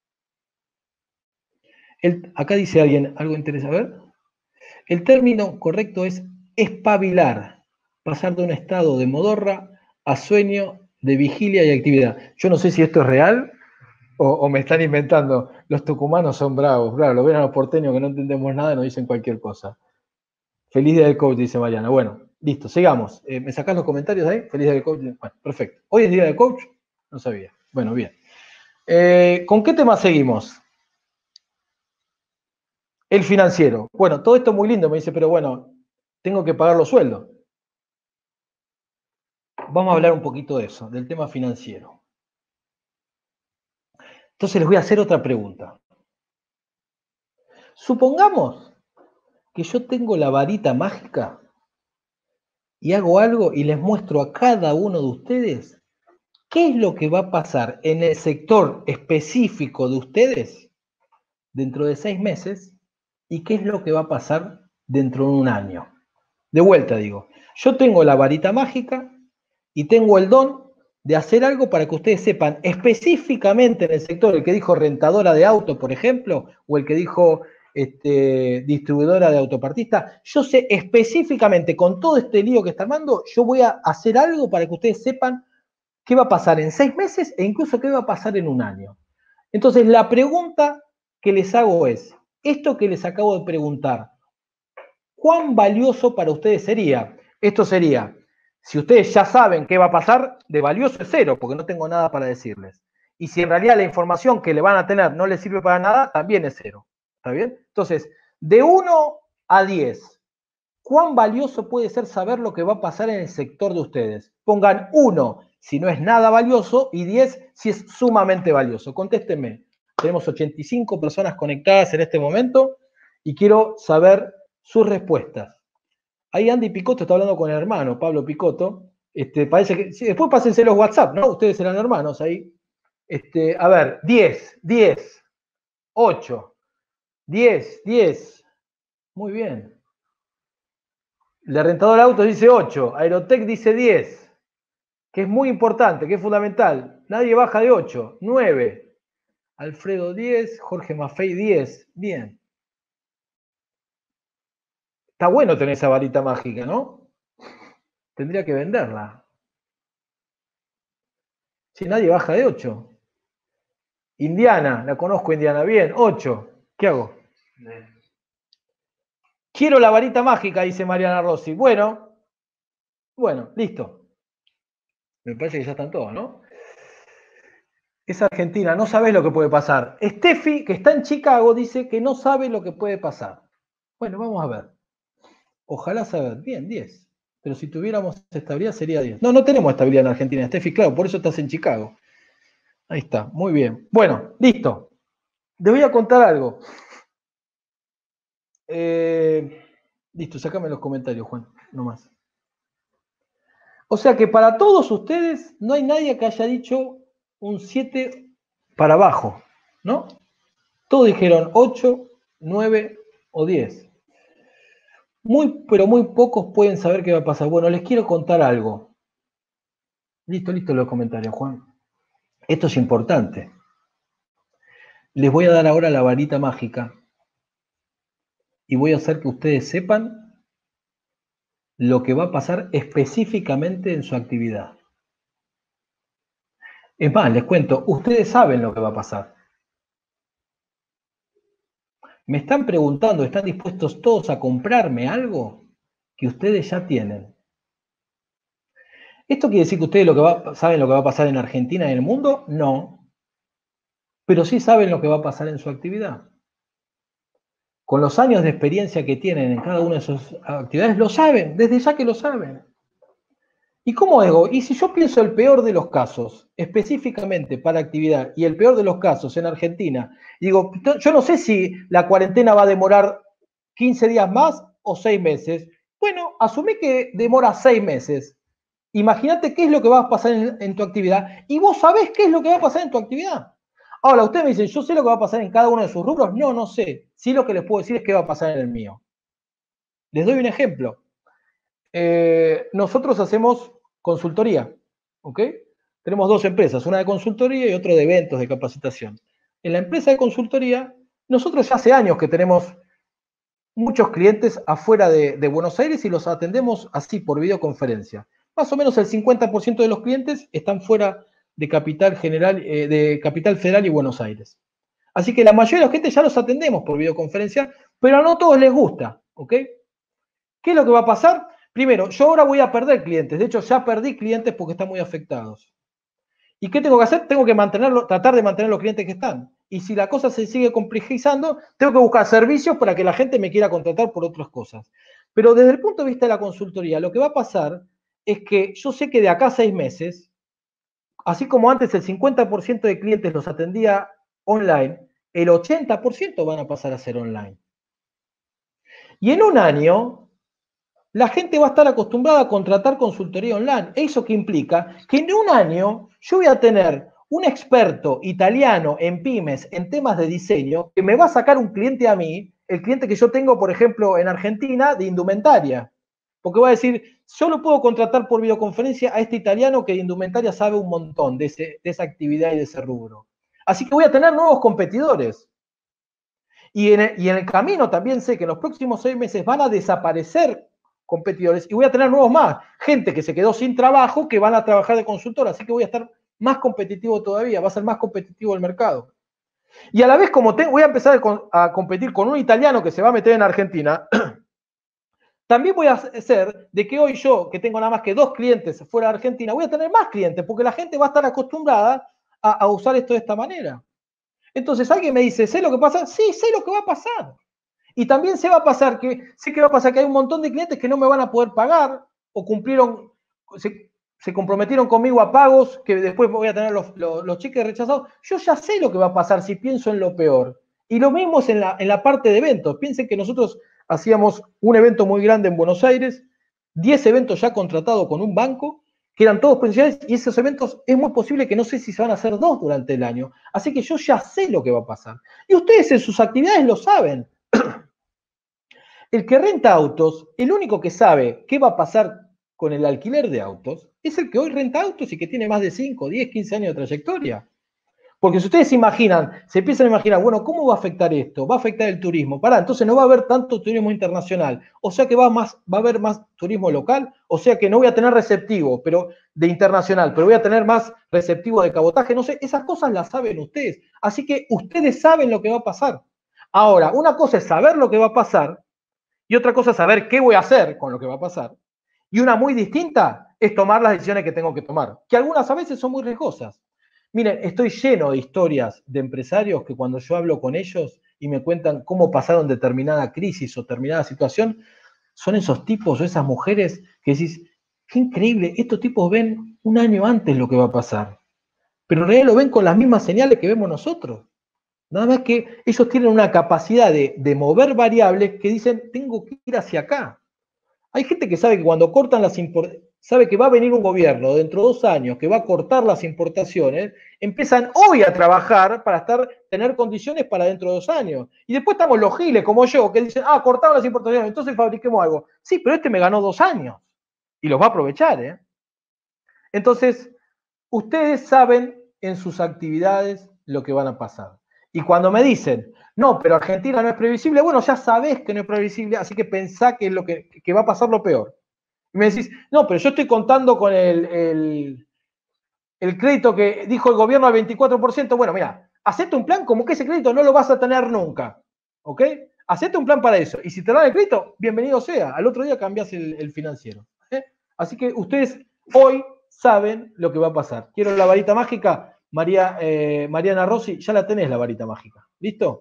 Acá dice alguien algo interesante. A ver. El término correcto es espabilar. Pasar de un estado de modorra a sueño, de vigilia y actividad. Yo no sé si esto es real o me están inventando. Los tucumanos son bravos. Claro, lo ven a los porteños que no entendemos nada y nos dicen cualquier cosa. Feliz día del coach, dice Mariana. Bueno, listo, sigamos. ¿Me sacás los comentarios ahí? Feliz día del coach. Bueno, perfecto. ¿Hoy es día del coach? No sabía. Bueno, bien. ¿Con qué tema seguimos? El financiero. Bueno, todo esto muy lindo, me dice, pero bueno, tengo que pagar los sueldos. Vamos a hablar un poquito de eso, del tema financiero. Entonces les voy a hacer otra pregunta. Supongamos que yo tengo la varita mágica y hago algo y les muestro a cada uno de ustedes qué es lo que va a pasar en el sector específico de ustedes dentro de 6 meses y qué es lo que va a pasar dentro de un año. De vuelta digo, yo tengo la varita mágica y tengo el don de hacer algo para que ustedes sepan específicamente en el sector, el que dijo rentadora de auto, por ejemplo, o el que dijo distribuidora de autopartista, yo sé específicamente con todo este lío que está armando, yo voy a hacer algo para que ustedes sepan qué va a pasar en 6 meses e incluso qué va a pasar en un año. Entonces, la pregunta que les hago es, esto que les acabo de preguntar, ¿cuán valioso para ustedes sería? Esto sería, si ustedes ya saben qué va a pasar, de valioso es 0, porque no tengo nada para decirles. Y si en realidad la información que le van a tener no les sirve para nada, también es 0. ¿Está bien? Entonces, de 1 a 10, ¿cuán valioso puede ser saber lo que va a pasar en el sector de ustedes? Pongan 1 si no es nada valioso y 10 si es sumamente valioso. Contéstenme. Tenemos 85 personas conectadas en este momento y quiero saber sus respuestas. Ahí Andy Picotto está hablando con el hermano, Pablo Picotto, Parece que. Sí, después pásense los WhatsApp, ¿no? Ustedes eran hermanos ahí. A ver, 10, 10, 8, 10, 10. Muy bien. La rentadora de autos dice 8, Aerotech dice 10, que es muy importante, que es fundamental. Nadie baja de 8, 9. Alfredo 10, Jorge Maffei 10. Bien. Está bueno tener esa varita mágica, ¿no? Tendría que venderla. Si nadie baja de 8. Indiana, la conozco Indiana, bien, 8. ¿Qué hago? Quiero la varita mágica, dice Mariana Rossi. Bueno, listo. Me parece que ya están todos, ¿no? Es Argentina, no sabes lo que puede pasar. Steffi, que está en Chicago, dice que no sabe lo que puede pasar. Bueno, vamos a ver. Ojalá saber. Bien, 10. Pero si tuviéramos estabilidad sería 10. No tenemos estabilidad en Argentina, Steffi, claro, por eso estás en Chicago. Ahí está, muy bien. Bueno, listo. Les voy a contar algo. Listo, sácame los comentarios, Juan, nomás. O sea que para todos ustedes no hay nadie que haya dicho un 7 para abajo, ¿no? Todos dijeron 8, 9 o 10. Pero muy pocos pueden saber qué va a pasar. Bueno, les quiero contar algo. Listo los comentarios, Juan. Esto es importante. Les voy a dar ahora la varita mágica y voy a hacer que ustedes sepan lo que va a pasar específicamente en su actividad. Es más, les cuento, ustedes saben lo que va a pasar. Me están preguntando, ¿están dispuestos todos a comprarme algo que ustedes ya tienen? ¿Esto quiere decir que ustedes saben lo que va a pasar en Argentina y en el mundo? No. Pero sí saben lo que va a pasar en su actividad. Con los años de experiencia que tienen en cada una de sus actividades, lo saben, desde ya que lo saben. ¿Y cómo hago? Y si yo pienso el peor de los casos, específicamente para actividad, y el peor de los casos en Argentina, digo, yo no sé si la cuarentena va a demorar 15 días más o 6 meses. Bueno, asumí que demora 6 meses. Imagínate qué es lo que va a pasar en tu actividad y vos sabés qué es lo que va a pasar en tu actividad. Ahora, ustedes me dicen, ¿yo sé lo que va a pasar en cada uno de sus rubros? No sé. Sí, lo que les puedo decir es qué va a pasar en el mío. Les doy un ejemplo. Nosotros hacemos consultoría, ¿ok? Tenemos dos empresas, una de consultoría y otra de eventos de capacitación. En la empresa de consultoría, nosotros ya hace años que tenemos muchos clientes afuera de Buenos Aires y los atendemos así por videoconferencia. Más o menos el 50% de los clientes están fuera de Capital Federal y Buenos Aires. Así que la mayoría de la gente ya los atendemos por videoconferencia, pero no a todos les gusta, ¿ok? ¿Qué es lo que va a pasar? Primero, yo ahora voy a perder clientes. De hecho, ya perdí clientes porque están muy afectados. ¿Y qué tengo que hacer? Tengo que tratar de mantener los clientes que están. Y si la cosa se sigue complejizando, tengo que buscar servicios para que la gente me quiera contratar por otras cosas. Pero desde el punto de vista de la consultoría, lo que va a pasar es que yo sé que de acá a 6 meses, así como antes el 50% de clientes los atendía online, el 80% van a pasar a ser online. Y en un año, la gente va a estar acostumbrada a contratar consultoría online. ¿Eso qué implica? Que en un año yo voy a tener un experto italiano en pymes, en temas de diseño, que me va a sacar un cliente a mí, el cliente que yo tengo, por ejemplo, en Argentina, de indumentaria. Porque va a decir, yo lo puedo contratar por videoconferencia a este italiano que de indumentaria sabe un montón de esa actividad y de ese rubro. Así que voy a tener nuevos competidores. Y en el camino también sé que en los próximos 6 meses van a desaparecer competidores y voy a tener nuevos más. Gente que se quedó sin trabajo que van a trabajar de consultor, así que voy a estar más competitivo todavía, va a ser más competitivo el mercado. Y a la vez, como voy a empezar a competir con un italiano que se va a meter en Argentina, también voy a hacer de que hoy yo, que tengo nada más que 2 clientes fuera de Argentina, voy a tener más clientes, porque la gente va a estar acostumbrada a usar esto de esta manera. Entonces alguien me dice, ¿sé lo que pasa? Sí, sé lo que va a pasar. Y también sé que va a pasar que hay un montón de clientes que no me van a poder pagar o se comprometieron conmigo a pagos que después voy a tener los cheques rechazados. Yo ya sé lo que va a pasar si pienso en lo peor. Y lo mismo es en la parte de eventos. Piensen que nosotros hacíamos un evento muy grande en Buenos Aires, 10 eventos ya contratados con un banco, que eran todos presenciales, y esos eventos es muy posible que no sé si se van a hacer 2 durante el año. Así que yo ya sé lo que va a pasar. Y ustedes en sus actividades lo saben. El que renta autos, el único que sabe qué va a pasar con el alquiler de autos, es el que hoy renta autos y que tiene más de 5, 10, 15 años de trayectoria. Porque si ustedes se imaginan, se empiezan a imaginar, bueno, ¿cómo va a afectar esto? Va a afectar el turismo. Pará, entonces no va a haber tanto turismo internacional. O sea que va a haber más turismo local. O sea que no voy a tener receptivo pero de internacional, pero voy a tener más receptivo de cabotaje. No sé, esas cosas las saben ustedes. Así que ustedes saben lo que va a pasar. Ahora, una cosa es saber lo que va a pasar y otra cosa es saber qué voy a hacer con lo que va a pasar. Y una muy distinta es tomar las decisiones que tengo que tomar, que algunas a veces son muy riesgosas. Miren, estoy lleno de historias de empresarios que cuando yo hablo con ellos y me cuentan cómo pasaron determinada crisis o determinada situación, son esos tipos o esas mujeres que decís, qué increíble, estos tipos ven un año antes lo que va a pasar, pero en realidad lo ven con las mismas señales que vemos nosotros. Nada más que ellos tienen una capacidad de mover variables que dicen, tengo que ir hacia acá. Hay gente que sabe que cuando cortan las importaciones, sabe que va a venir un gobierno dentro de 2 años que va a cortar las importaciones, empiezan hoy a trabajar para tener condiciones para dentro de 2 años. Y después estamos los giles como yo que dicen, cortaron las importaciones, entonces fabriquemos algo. Sí, pero este me ganó 2 años y los va a aprovechar, ¿eh? Entonces, ustedes saben en sus actividades lo que van a pasar. Y cuando me dicen, no, pero Argentina no es previsible, bueno, ya sabés que no es previsible, así que pensá que, que va a pasar lo peor. Y me decís, no, pero yo estoy contando con el crédito que dijo el gobierno al 24%. Bueno, mira, hacete un plan como que ese crédito no lo vas a tener nunca. ¿Ok? Hacete un plan para eso. Y si te dan el crédito, bienvenido sea. Al otro día cambiás el financiero. Así que ustedes hoy saben lo que va a pasar. Quiero la varita mágica. Mariana Rossi, ya la tenés la varita mágica. ¿Listo?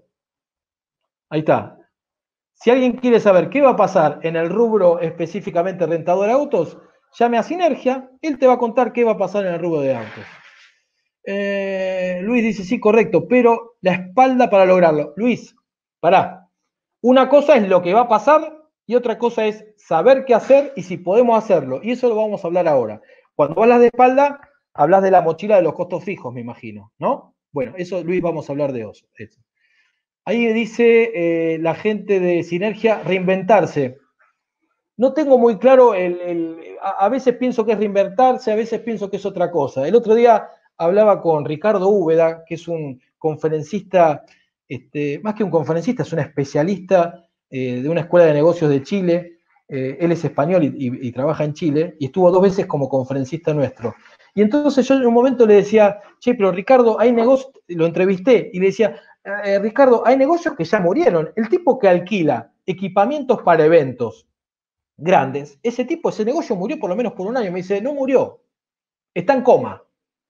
Ahí está. Si alguien quiere saber qué va a pasar en el rubro específicamente rentador de autos, llame a Sinergia, él te va a contar qué va a pasar en el rubro de autos. Luis dice, sí, correcto, pero la espalda para lograrlo. Luis, pará. Una cosa es lo que va a pasar y otra cosa es saber qué hacer y si podemos hacerlo. Y eso lo vamos a hablar ahora. Cuando hablas de espalda, hablas de la mochila de los costos fijos, me imagino, ¿no? Bueno, eso, Luis, vamos a hablar de eso. Ahí dice la gente de Sinergia, reinventarse. No tengo muy claro, a veces pienso que es reinventarse, a veces pienso que es otra cosa. El otro día hablaba con Ricardo Úbeda, que es un conferencista, más que un conferencista, es un especialista de una escuela de negocios de Chile. Él es español y trabaja en Chile, y estuvo 2 veces como conferencista nuestro. Y entonces yo en un momento le decía, che, pero Ricardo, hay negocios, lo entrevisté, y le decía, Ricardo, hay negocios que ya murieron. El tipo que alquila equipamientos para eventos grandes, ese negocio murió por lo menos por 1 año. Me dice, no murió, está en coma.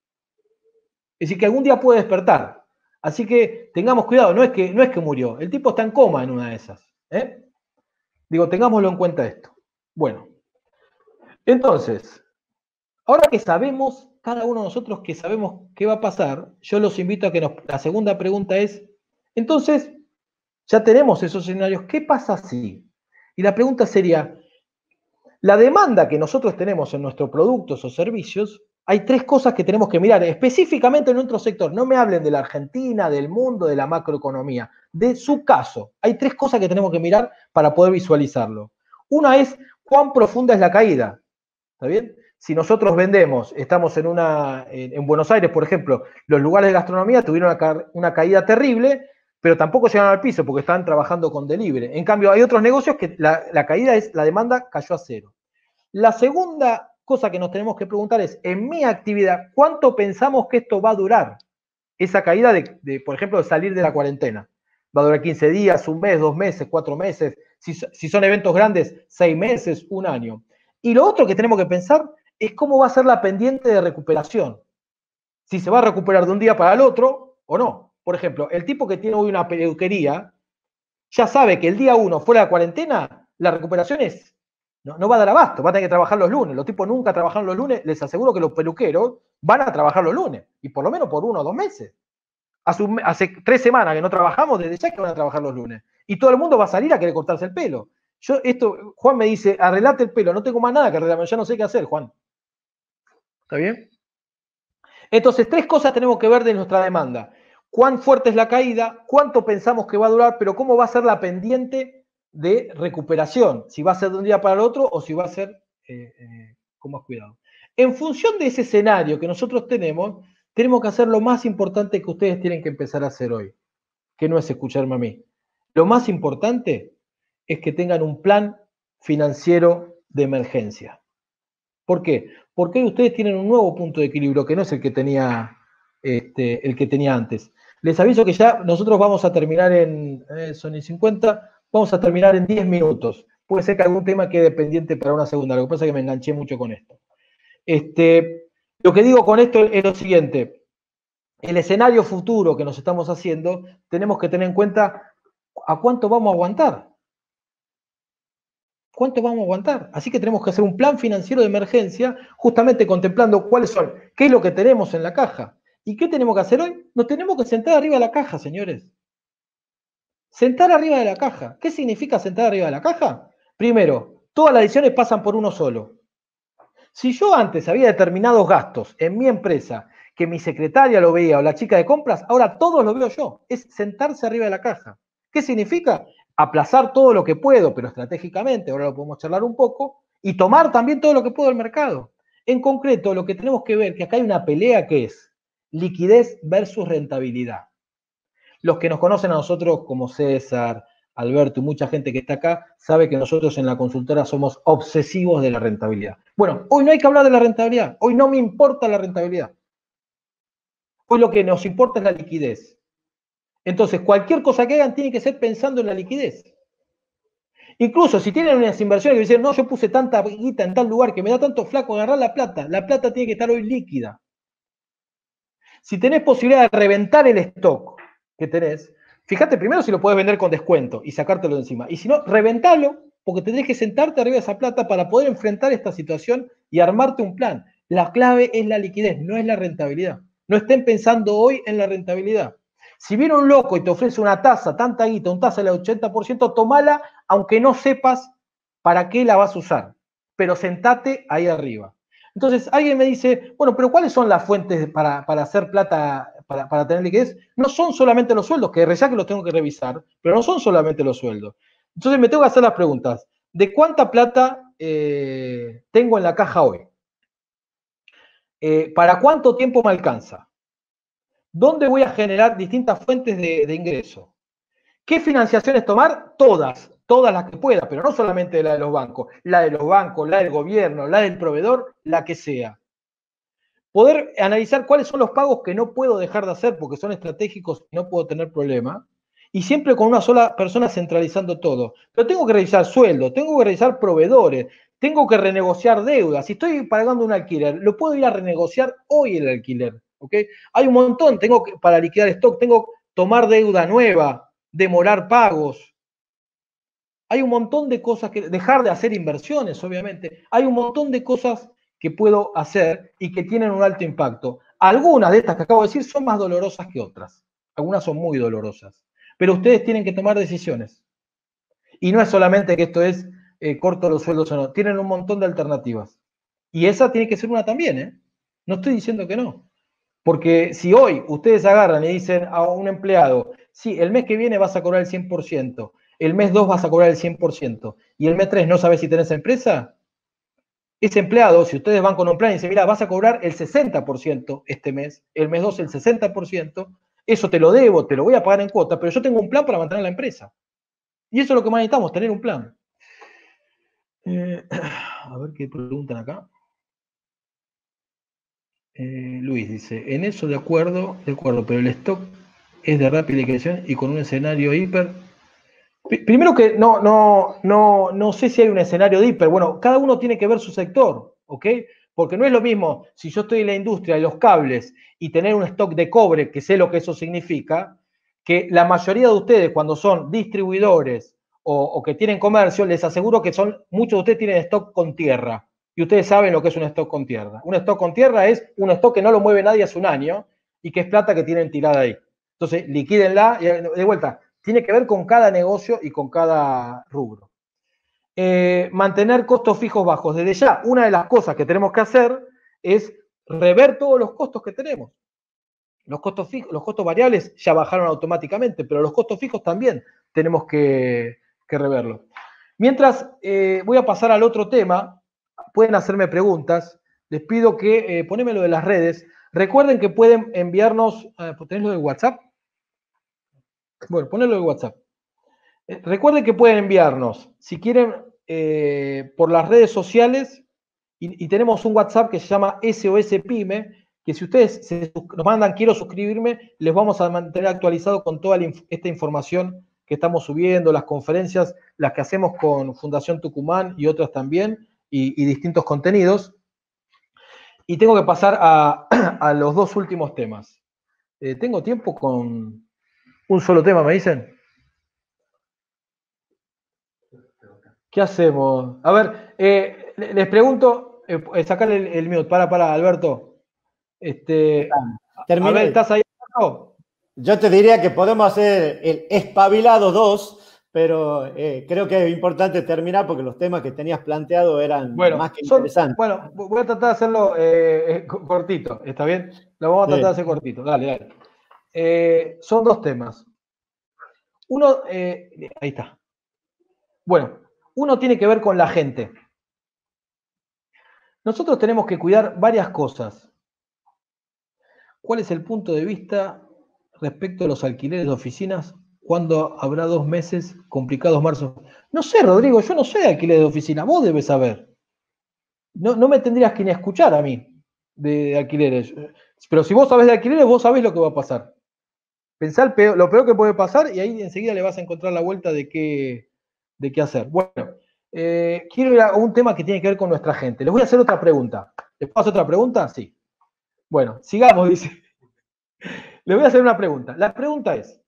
Es decir, que algún día puede despertar. Así que tengamos cuidado, no es que murió, el tipo está en coma en una de esas. Digo, tengámoslo en cuenta esto. Bueno, entonces, ahora que sabemos, cada uno de nosotros que sabemos qué va a pasar, yo los invito a que la segunda pregunta es, entonces, ya tenemos esos escenarios, ¿qué pasa si? Y la pregunta sería, la demanda que nosotros tenemos en nuestros productos o servicios, hay 3 cosas que tenemos que mirar, específicamente en nuestro sector. No me hablen de la Argentina, del mundo, de la macroeconomía, de su caso. Hay 3 cosas que tenemos que mirar para poder visualizarlo. Una es cuán profunda es la caída. ¿Está bien? Si nosotros vendemos, estamos en Buenos Aires, por ejemplo, los lugares de gastronomía tuvieron una caída terrible, pero tampoco llegaron al piso porque estaban trabajando con delivery. En cambio, hay otros negocios que la caída la demanda cayó a 0. La segunda cosa que nos tenemos que preguntar es, en mi actividad, ¿cuánto pensamos que esto va a durar? Esa caída por ejemplo, de salir de la cuarentena. Va a durar 15 días, 1 mes, 2 meses, 4 meses. Si son eventos grandes, 6 meses, 1 año. Y lo otro que tenemos que pensar es cómo va a ser la pendiente de recuperación. Si se va a recuperar de un día para el otro o no. Por ejemplo, el tipo que tiene hoy una peluquería ya sabe que el día 1 fuera de la cuarentena, la recuperación no va a dar abasto, va a tener que trabajar los lunes. Los tipos nunca trabajaron los lunes, les aseguro que los peluqueros van a trabajar los lunes, y por lo menos por 1 o 2 meses. Hace 3 semanas que no trabajamos, desde ya que van a trabajar los lunes. Y todo el mundo va a salir a querer cortarse el pelo. Juan me dice, arreglate el pelo, no tengo más nada que arreglarme, ya no sé qué hacer, Juan. ¿Está bien? Entonces, 3 cosas tenemos que ver de nuestra demanda. Cuán fuerte es la caída, cuánto pensamos que va a durar, pero cómo va a ser la pendiente de recuperación. Si va a ser de un día para el otro o si va a ser con más cuidado. En función de ese escenario que nosotros tenemos que hacer lo más importante que ustedes tienen que empezar a hacer hoy, que no es escucharme a mí. Lo más importante es que tengan un plan financiero de emergencia. ¿Por qué? Porque ustedes tienen un nuevo punto de equilibrio que no es el que tenía, antes. Les aviso que ya nosotros vamos a terminar son y 50, vamos a terminar en 10 minutos. Puede ser que algún tema quede pendiente para una segunda, lo que pasa es que me enganché mucho con esto. Lo que digo con esto es lo siguiente. El escenario futuro que nos estamos haciendo, tenemos que tener en cuenta a cuánto vamos a aguantar. ¿Cuánto vamos a aguantar? Así que tenemos que hacer un plan financiero de emergencia, justamente contemplando qué es lo que tenemos en la caja. ¿Y qué tenemos que hacer hoy? Nos tenemos que sentar arriba de la caja, señores. Sentar arriba de la caja. ¿Qué significa sentar arriba de la caja? Primero, todas las decisiones pasan por uno solo. Si yo antes había determinados gastos en mi empresa, que mi secretaria lo veía o la chica de compras, ahora todos lo veo yo. Es sentarse arriba de la caja. ¿Qué significa? Aplazar todo lo que puedo, pero estratégicamente, ahora lo podemos charlar un poco, y tomar también todo lo que puedo del mercado. En concreto, lo que tenemos que ver, que acá hay una pelea que es liquidez versus rentabilidad. Los que nos conocen a nosotros como César, Alberto y mucha gente que está acá, sabe que nosotros en la consultora somos obsesivos de la rentabilidad. Bueno, hoy no hay que hablar de la rentabilidad, hoy no me importa la rentabilidad. Hoy lo que nos importa es la liquidez. Entonces, cualquier cosa que hagan tiene que ser pensando en la liquidez. Incluso si tienen unas inversiones que dicen, no, yo puse tanta guita en tal lugar que me da tanto flaco agarrar la plata tiene que estar hoy líquida. Si tenés posibilidad de reventar el stock que tenés, fíjate primero si lo puedes vender con descuento y sacártelo de encima. Y si no, reventalo, porque tenés que sentarte arriba de esa plata para poder enfrentar esta situación y armarte un plan. La clave es la liquidez, no es la rentabilidad. No estén pensando hoy en la rentabilidad. Si viene un loco y te ofrece una tasa, tanta guita, un tasa del 80%, tomala, aunque no sepas para qué la vas a usar. Pero sentate ahí arriba. Entonces, alguien me dice, bueno, pero ¿cuáles son las fuentes para hacer plata, para tener liquidez? No son solamente los sueldos, que ya que los tengo que revisar, pero no son solamente los sueldos. Entonces, me tengo que hacer las preguntas. ¿De cuánta plata tengo en la caja hoy? ¿Para cuánto tiempo me alcanza? ¿Dónde voy a generar distintas fuentes de ingreso? ¿Qué financiaciones tomar? Todas las que pueda, pero no solamente la de los bancos, la del gobierno, la del proveedor, la que sea. Poder analizar cuáles son los pagos que no puedo dejar de hacer porque son estratégicos y no puedo tener problema. Y siempre con una sola persona centralizando todo. Pero tengo que revisar sueldo, tengo que revisar proveedores, tengo que renegociar deudas. Si estoy pagando un alquiler, lo puedo ir a renegociar hoy el alquiler. ¿Okay? Hay un montón, para liquidar stock, tengo que tomar deuda nueva, demorar pagos. Hay un montón de cosas que dejar de hacer inversiones, obviamente. Hay un montón de cosas que puedo hacer y que tienen un alto impacto. Algunas de estas que acabo de decir son más dolorosas que otras. Algunas son muy dolorosas. Pero ustedes tienen que tomar decisiones. Y no es solamente que esto es corto los sueldos o no. Tienen un montón de alternativas. Y esa tiene que ser una también, ¿eh? No estoy diciendo que no. Porque si hoy ustedes agarran y dicen a un empleado, sí, el mes que viene vas a cobrar el 100%, el mes 2 vas a cobrar el 100%, y el mes 3 no sabes si tenés empresa, ese empleado, si ustedes van con un plan y dicen, mira, vas a cobrar el 60% este mes, el mes 2 el 60%, eso te lo debo, te lo voy a pagar en cuota, pero yo tengo un plan para mantener la empresa. Y eso es lo que más necesitamos, tener un plan. A ver qué preguntan acá. Luis dice, en eso de acuerdo, pero el stock es de rápida liquidación y con un escenario hiper. Primero que no sé si hay un escenario de hiper. Bueno, cada uno tiene que ver su sector, ¿ok? Porque no es lo mismo si yo estoy en la industria de los cables y tener un stock de cobre, que sé lo que eso significa, que la mayoría de ustedes cuando son distribuidores o que tienen comercio, les aseguro que muchos de ustedes tienen stock con tierra. Y ustedes saben lo que es un stock con tierra. Un stock con tierra es un stock que no lo mueve nadie hace un año y que es plata que tienen tirada ahí. Entonces, liquídenla y de vuelta. Tiene que ver con cada negocio y con cada rubro. Mantener costos fijos bajos. Desde ya, una de las cosas que tenemos que hacer es rever todos los costos que tenemos. Los costos fijos, los costos variables ya bajaron automáticamente, pero los costos fijos también tenemos que reverlos. Mientras voy a pasar al otro tema, pueden hacerme preguntas. Les pido que poneme lo de las redes. Recuerden que pueden enviarnos, ¿tenés lo de WhatsApp? Bueno, ponelo de WhatsApp. Recuerden que pueden enviarnos, si quieren, por las redes sociales, y tenemos un WhatsApp que se llama SOS Pyme, que si ustedes nos mandan quiero suscribirme, les vamos a mantener actualizado con toda esta información que estamos subiendo, las conferencias, las que hacemos con Fundación Tucumán y otras también, y distintos contenidos. Y tengo que pasar a los dos últimos temas. ¿Tengo tiempo con un solo tema, me dicen? ¿Qué hacemos? A ver, les pregunto, sacarle el mute, para, Alberto. A ver, ¿estás ahí? Yo te diría que podemos hacer el Espabilado 2, pero creo que es importante terminar porque los temas que tenías planteado eran más que interesantes. Bueno, voy a tratar de hacerlo cortito, ¿está bien? Lo vamos a tratar de hacer cortito, dale. Son dos temas. Uno, ahí está. Bueno, uno tiene que ver con la gente. Nosotros tenemos que cuidar varias cosas. ¿Cuál es el punto de vista respecto a los alquileres de oficinas? ¿Cuándo habrá 2 meses complicados marzo? No sé, Rodrigo, yo no sé de alquiler de oficina, vos debes saber. No me tendrías que ni escuchar a mí de alquileres. Pero si vos sabés de alquileres, vos sabés lo que va a pasar. Pensá lo peor que puede pasar y ahí enseguida le vas a encontrar la vuelta de qué hacer. Bueno, quiero ir a un tema que tiene que ver con nuestra gente. Les voy a hacer otra pregunta. ¿Les puedo hacer otra pregunta? Sí. Bueno, sigamos, dice. Les voy a hacer una pregunta. La pregunta es,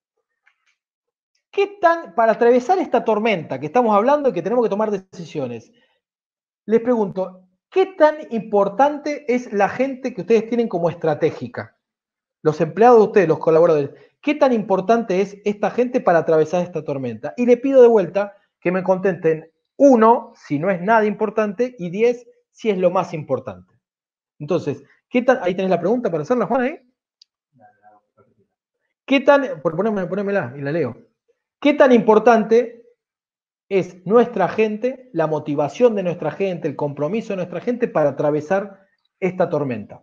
para atravesar esta tormenta que estamos hablando y que tenemos que tomar decisiones, les pregunto, ¿qué tan importante es la gente que ustedes tienen como estratégica? Los empleados de ustedes, los colaboradores, ¿qué tan importante es esta gente para atravesar esta tormenta? Y le pido de vuelta que me contesten 1, si no es nada importante, y 10, si es lo más importante. Entonces, ahí tenés la pregunta para hacerla, Juan, ¿eh? Ponémela y la leo. ¿Qué tan importante es nuestra gente, la motivación de nuestra gente, el compromiso de nuestra gente para atravesar esta tormenta?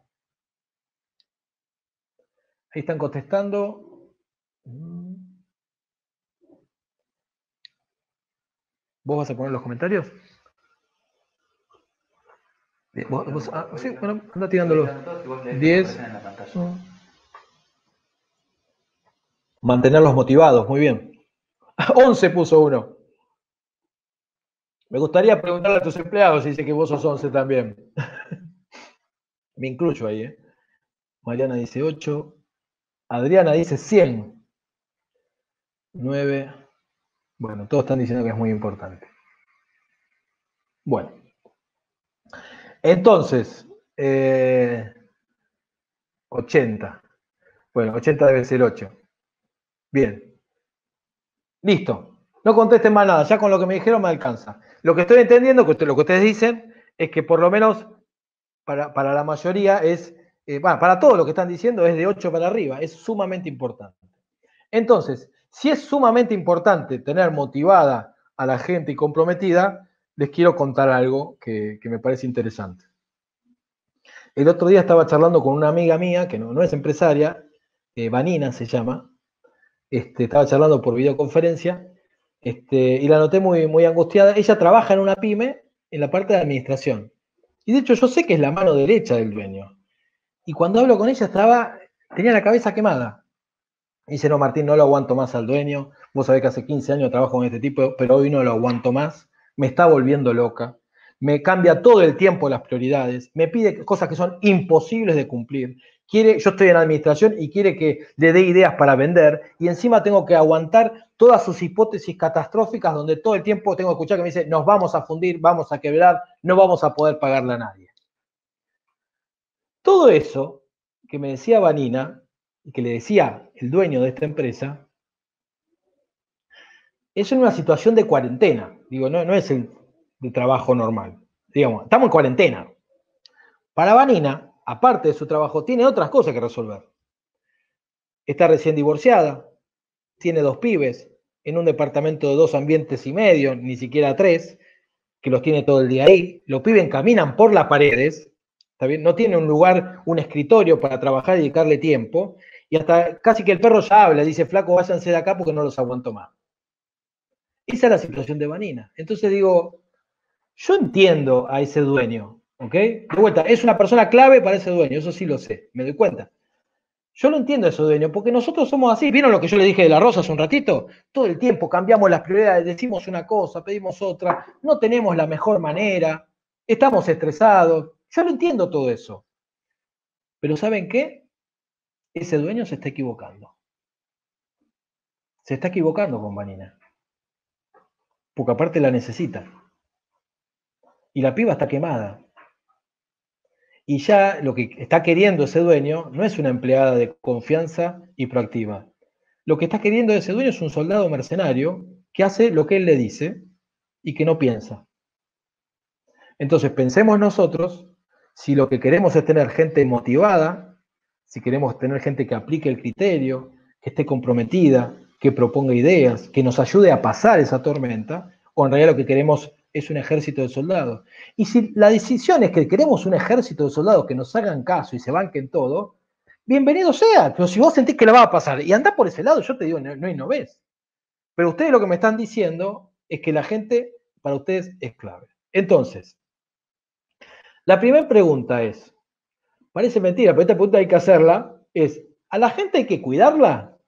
Ahí están contestando. ¿Vos vas a poner los comentarios? Sí, bueno, anda tirándolos. 10. Mantenerlos motivados, muy bien. 11 puso uno. Me gustaría preguntarle a tus empleados si dice que vos sos 11 también. Me incluyo ahí, ¿eh? Mariana dice 8. Adriana dice 100. 9. Bueno, todos están diciendo que es muy importante. Bueno. Entonces, 80. Bueno, 80 debe ser 8. Bien. Listo. No contesten más nada. Ya con lo que me dijeron me alcanza. Lo que estoy entendiendo, lo que ustedes dicen, es que por lo menos para la mayoría es, para todo lo que están diciendo es de 8 para arriba. Es sumamente importante. Entonces, si es sumamente importante tener motivada a la gente y comprometida, les quiero contar algo que me parece interesante. El otro día estaba charlando con una amiga mía, que no es empresaria, Vanina se llama, estaba charlando por videoconferencia, y la noté muy, muy angustiada. Ella trabaja en una pyme en la parte de administración. Y de hecho yo sé que es la mano derecha del dueño. Y cuando hablo con ella tenía la cabeza quemada. Y dice, no, Martín, no lo aguanto más al dueño. Vos sabés que hace 15 años trabajo con este tipo, pero hoy no lo aguanto más. Me está volviendo loca. Me cambia todo el tiempo las prioridades. Me pide cosas que son imposibles de cumplir. Yo estoy en administración y quiere que le dé ideas para vender. Y encima tengo que aguantar todas sus hipótesis catastróficas donde todo el tiempo tengo que escuchar que me dice, nos vamos a fundir, vamos a quebrar, no vamos a poder pagarle a nadie. Todo eso que me decía Vanina, y que le decía el dueño de esta empresa, es en una situación de cuarentena. Digo, no es el de trabajo normal. Digamos, estamos en cuarentena. Para Vanina, aparte de su trabajo, tiene otras cosas que resolver. Está recién divorciada, tiene 2 pibes, en un departamento de 2 ambientes y medio, ni siquiera 3, que los tiene todo el día ahí. Los pibes caminan por las paredes, ¿está bien? No tiene un lugar, un escritorio para trabajar y dedicarle tiempo. Y hasta casi que el perro ya habla, dice, flaco, váyanse de acá porque no los aguanto más. Esa es la situación de Vanina. Entonces digo, yo entiendo a ese dueño, ¿ok? De vuelta, es una persona clave para ese dueño, eso sí lo sé, me doy cuenta. Yo lo entiendo a ese dueño, porque nosotros somos así. ¿Vieron lo que yo le dije de la Rosa hace un ratito? Todo el tiempo cambiamos las prioridades, decimos una cosa, pedimos otra, no tenemos la mejor manera, estamos estresados. Yo lo entiendo todo eso. Pero ¿saben qué? Ese dueño se está equivocando. Se está equivocando con Vanina. Porque aparte la necesita. Y la piba está quemada. Y ya lo que está queriendo ese dueño no es una empleada de confianza y proactiva. Lo que está queriendo ese dueño es un soldado mercenario que hace lo que él le dice y que no piensa. Entonces pensemos nosotros si lo que queremos es tener gente motivada, si queremos tener gente que aplique el criterio, que esté comprometida, que proponga ideas, que nos ayude a pasar esa tormenta, o en realidad lo que queremos es un ejército de soldados. Y si la decisión es que queremos un ejército de soldados que nos hagan caso y se banquen todo, bienvenido sea, pero si vos sentís que la va a pasar y andá por ese lado, yo te digo, no ves. Pero ustedes lo que me están diciendo es que la gente para ustedes es clave. Entonces, la primera pregunta es, parece mentira, pero esta pregunta hay que hacerla, es, ¿a la gente hay que cuidarla?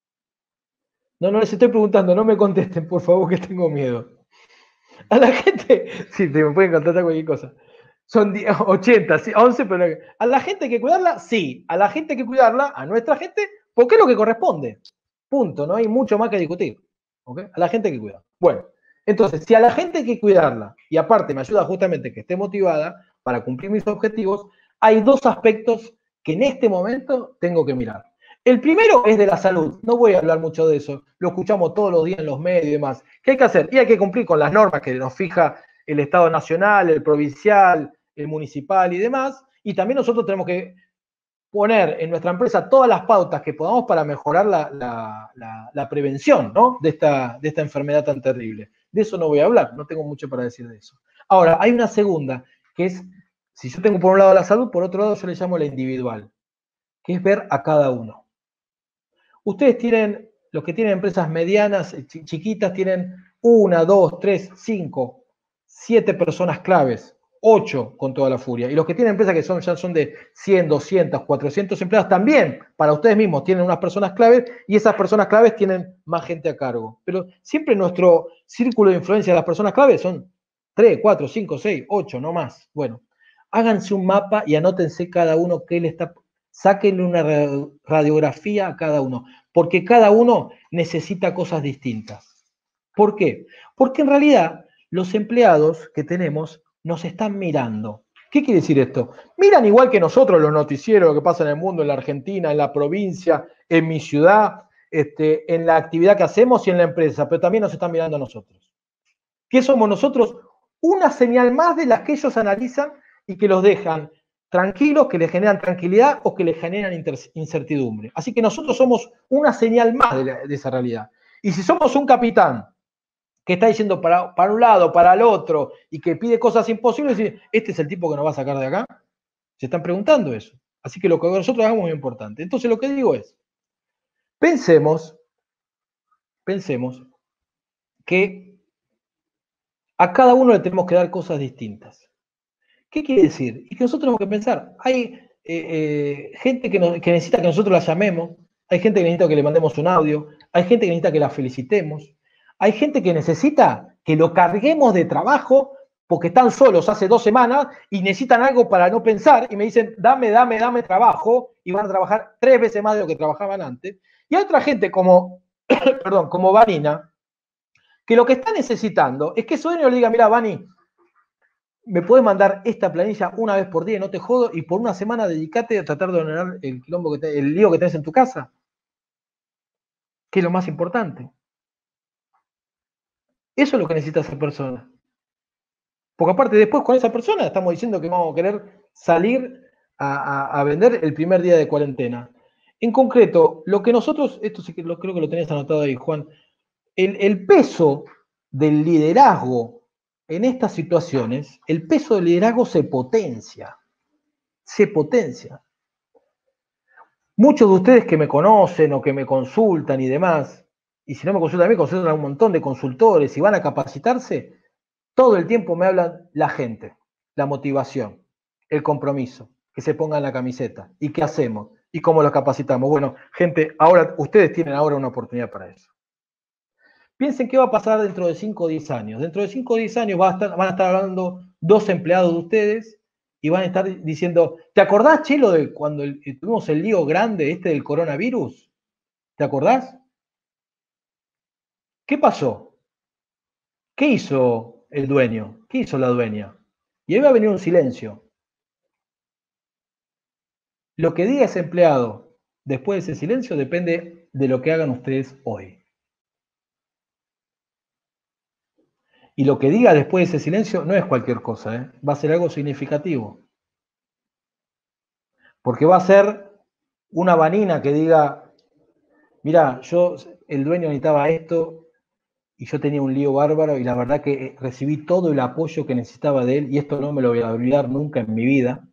No les estoy preguntando, no me contesten, por favor, que tengo miedo. A la gente, sí, me pueden contestar cualquier cosa. Son 80, 11, pero a la gente hay que cuidarla, sí. A la gente hay que cuidarla, a nuestra gente, porque es lo que corresponde. Punto, no hay mucho más que discutir. ¿Okay? A la gente hay que cuidar. Bueno, entonces, si a la gente hay que cuidarla, y aparte me ayuda justamente que esté motivada para cumplir mis objetivos, hay 2 aspectos que en este momento tengo que mirar. El primero es de la salud. No voy a hablar mucho de eso. Lo escuchamos todos los días en los medios y demás. ¿Qué hay que hacer? Y hay que cumplir con las normas que nos fija el Estado nacional, el provincial, el municipal y demás. Y también nosotros tenemos que poner en nuestra empresa todas las pautas que podamos para mejorar la prevención, ¿no? de esta enfermedad tan terrible. De eso no voy a hablar, no tengo mucho para decir de eso. Ahora, hay una segunda, que es, si yo tengo por un lado la salud, por otro lado yo le llamo la individual, que es ver a cada uno. Ustedes tienen, los que tienen empresas medianas, chiquitas, tienen 1, 2, 3, 5, 7 personas claves, 8 con toda la furia. Y los que tienen empresas que ya son de 100, 200, 400 empleados, también para ustedes mismos tienen unas personas claves y esas personas claves tienen más gente a cargo. Pero siempre nuestro círculo de influencia de las personas claves son 3, 4, 5, 6, 8, no más. Bueno, háganse un mapa y anótense cada uno qué le está. Sáquenle una radiografía a cada uno, porque cada uno necesita cosas distintas. ¿Por qué? Porque en realidad los empleados que tenemos nos están mirando. ¿Qué quiere decir esto? Miran igual que nosotros los noticieros, lo que pasa en el mundo, en la Argentina, en la provincia, en mi ciudad, en la actividad que hacemos y en la empresa, pero también nos están mirando a nosotros. ¿Qué somos nosotros? Una señal más de las que ellos analizan y que los dejan tranquilos, que les generan tranquilidad o que les generan incertidumbre. Así que nosotros somos una señal más de esa realidad. Y si somos un capitán que está diciendo para un lado, para el otro, y que pide cosas imposibles, y este es el tipo que nos va a sacar de acá, se están preguntando eso. Así que lo que nosotros hagamos es importante. Entonces lo que digo es, pensemos que a cada uno le tenemos que dar cosas distintas. ¿Qué quiere decir? Y que nosotros tenemos que pensar, hay gente que necesita que nosotros la llamemos, hay gente que necesita que le mandemos un audio, hay gente que necesita que la felicitemos, hay gente que necesita que lo carguemos de trabajo porque están solos hace 2 semanas y necesitan algo para no pensar y me dicen, dame trabajo y van a trabajar 3 veces más de lo que trabajaban antes. Y hay otra gente como, perdón, como Vanina, que lo que está necesitando es que su dueño le diga, mira, Vani, me puedes mandar esta planilla una vez por día, no te jodo, y por una semana dedicate a tratar de ordenar el lío que tenés en tu casa, que es lo más importante. Eso es lo que necesita esa persona. Porque aparte después con esa persona estamos diciendo que vamos a querer salir a vender el primer día de cuarentena. En concreto, lo que nosotros, esto sí que creo que lo tenés anotado ahí, Juan, el peso del liderazgo en estas situaciones, el peso del liderazgo se potencia. Se potencia. Muchos de ustedes que me conocen o que me consultan y demás, y si no me consultan a mí, consultan a un montón de consultores y van a capacitarse, todo el tiempo me hablan la gente, la motivación, el compromiso, que se pongan la camiseta. ¿Y qué hacemos? ¿Y cómo los capacitamos? Bueno, gente, ahora ustedes tienen ahora una oportunidad para eso. Piensen qué va a pasar dentro de 5 o 10 años. Dentro de 5 o 10 años van a estar hablando 2 empleados de ustedes y van a estar diciendo, ¿te acordás, Chelo, de cuando tuvimos el lío grande este del coronavirus? ¿Te acordás? ¿Qué pasó? ¿Qué hizo el dueño? ¿Qué hizo la dueña? Y ahí va a venir un silencio. Lo que diga ese empleado después de ese silencio depende de lo que hagan ustedes hoy. Y lo que diga después de ese silencio no es cualquier cosa, ¿eh? Va a ser algo significativo. Porque va a ser una vanina que diga, mira, el dueño necesitaba esto y yo tenía un lío bárbaro y la verdad que recibí todo el apoyo que necesitaba de él y esto no me lo voy a olvidar nunca en mi vida.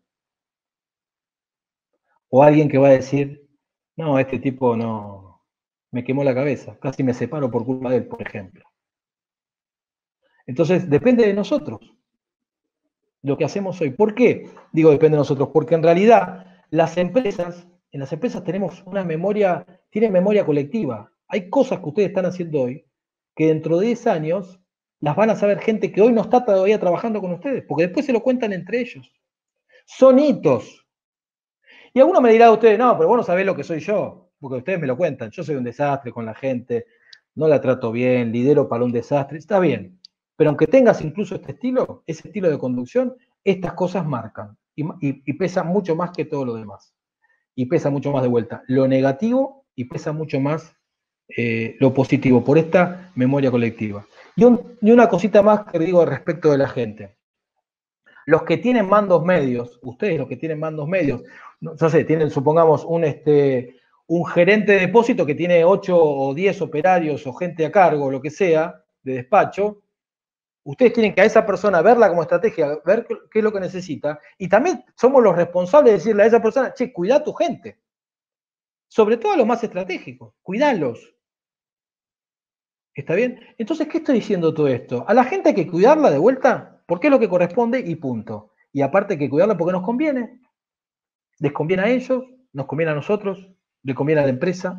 O alguien que va a decir, no, este tipo no, me quemó la cabeza, casi me separo por culpa de él, por ejemplo. Entonces, depende de nosotros lo que hacemos hoy. ¿Por qué? Digo, depende de nosotros, porque en realidad en las empresas tenemos tienen memoria colectiva. Hay cosas que ustedes están haciendo hoy que dentro de 10 años las van a saber gente que hoy no está todavía trabajando con ustedes, porque después se lo cuentan entre ellos. Son hitos. Y alguno me dirá a ustedes, no, pero vos no sabés lo que soy yo, porque ustedes me lo cuentan. Yo soy un desastre con la gente, no la trato bien, lidero para un desastre. Está bien. Pero aunque tengas incluso ese estilo de conducción, estas cosas marcan y pesan mucho más que todo lo demás. Y pesa mucho más de vuelta lo negativo y pesa mucho más lo positivo por esta memoria colectiva. Y una cosita más que digo respecto de la gente. Los que tienen mandos medios, ustedes los que tienen mandos medios, no sé, tienen, supongamos, un gerente de depósito que tiene 8 o 10 operarios o gente a cargo, lo que sea, de despacho, ustedes tienen que a esa persona verla como estrategia, ver qué es lo que necesita, y también somos los responsables de decirle a esa persona, che, cuidá a tu gente. Sobre todo a los más estratégicos, cuidalos. ¿Está bien? Entonces, ¿qué estoy diciendo todo esto? A la gente hay que cuidarla de vuelta, porque es lo que corresponde y punto. Y aparte hay que cuidarla porque nos conviene. Les conviene a ellos, nos conviene a nosotros, le conviene a la empresa.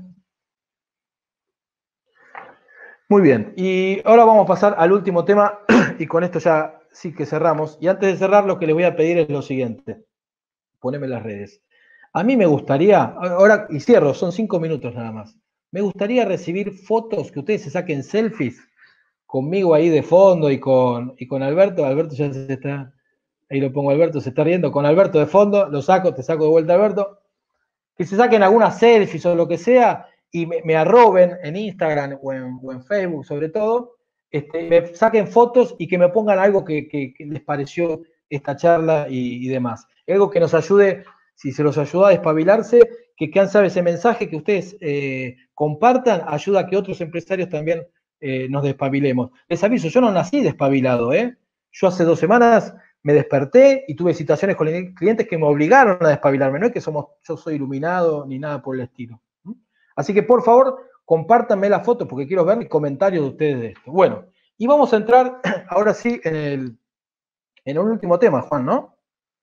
Muy bien, y ahora vamos a pasar al último tema y con esto ya sí que cerramos. Y antes de cerrar, lo que les voy a pedir es lo siguiente. Poneme las redes. A mí me gustaría, ahora, y cierro, son 5 minutos nada más. Me gustaría recibir fotos, que ustedes se saquen selfies conmigo ahí de fondo y con Alberto. Alberto ya se está, ahí lo pongo, Alberto se está riendo. Con Alberto de fondo, te saco de vuelta, Alberto. Que se saquen algunas selfies o lo que sea y me arroben en Instagram o en Facebook sobre todo, me saquen fotos y que me pongan algo que les pareció esta charla y demás. Algo que nos ayude, si se los ayuda a despabilarse, que sabe ese mensaje que ustedes compartan, ayuda a que otros empresarios también nos despabilemos. Les aviso, yo no nací despabilado, ¿eh? Yo hace 2 semanas me desperté y tuve situaciones con clientes que me obligaron a despabilarme. No es que yo soy iluminado ni nada por el estilo. Así que, por favor, compártanme la foto porque quiero ver los comentarios de ustedes de esto. Bueno, y vamos a entrar ahora sí en el último tema, Juan, ¿no?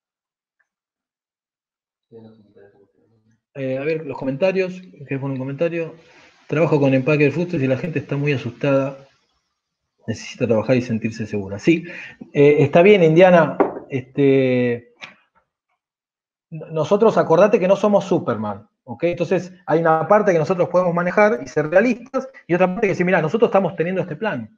A ver, los comentarios. ¿Qué pone un comentario? Trabajo con empaque de frutos y la gente está muy asustada. Necesita trabajar y sentirse segura. Sí, está bien, Indiana. Nosotros, acordate que no somos Superman, ¿ok? Entonces, hay una parte que nosotros podemos manejar y ser realistas, y otra parte que decir, mira, nosotros estamos teniendo este plan.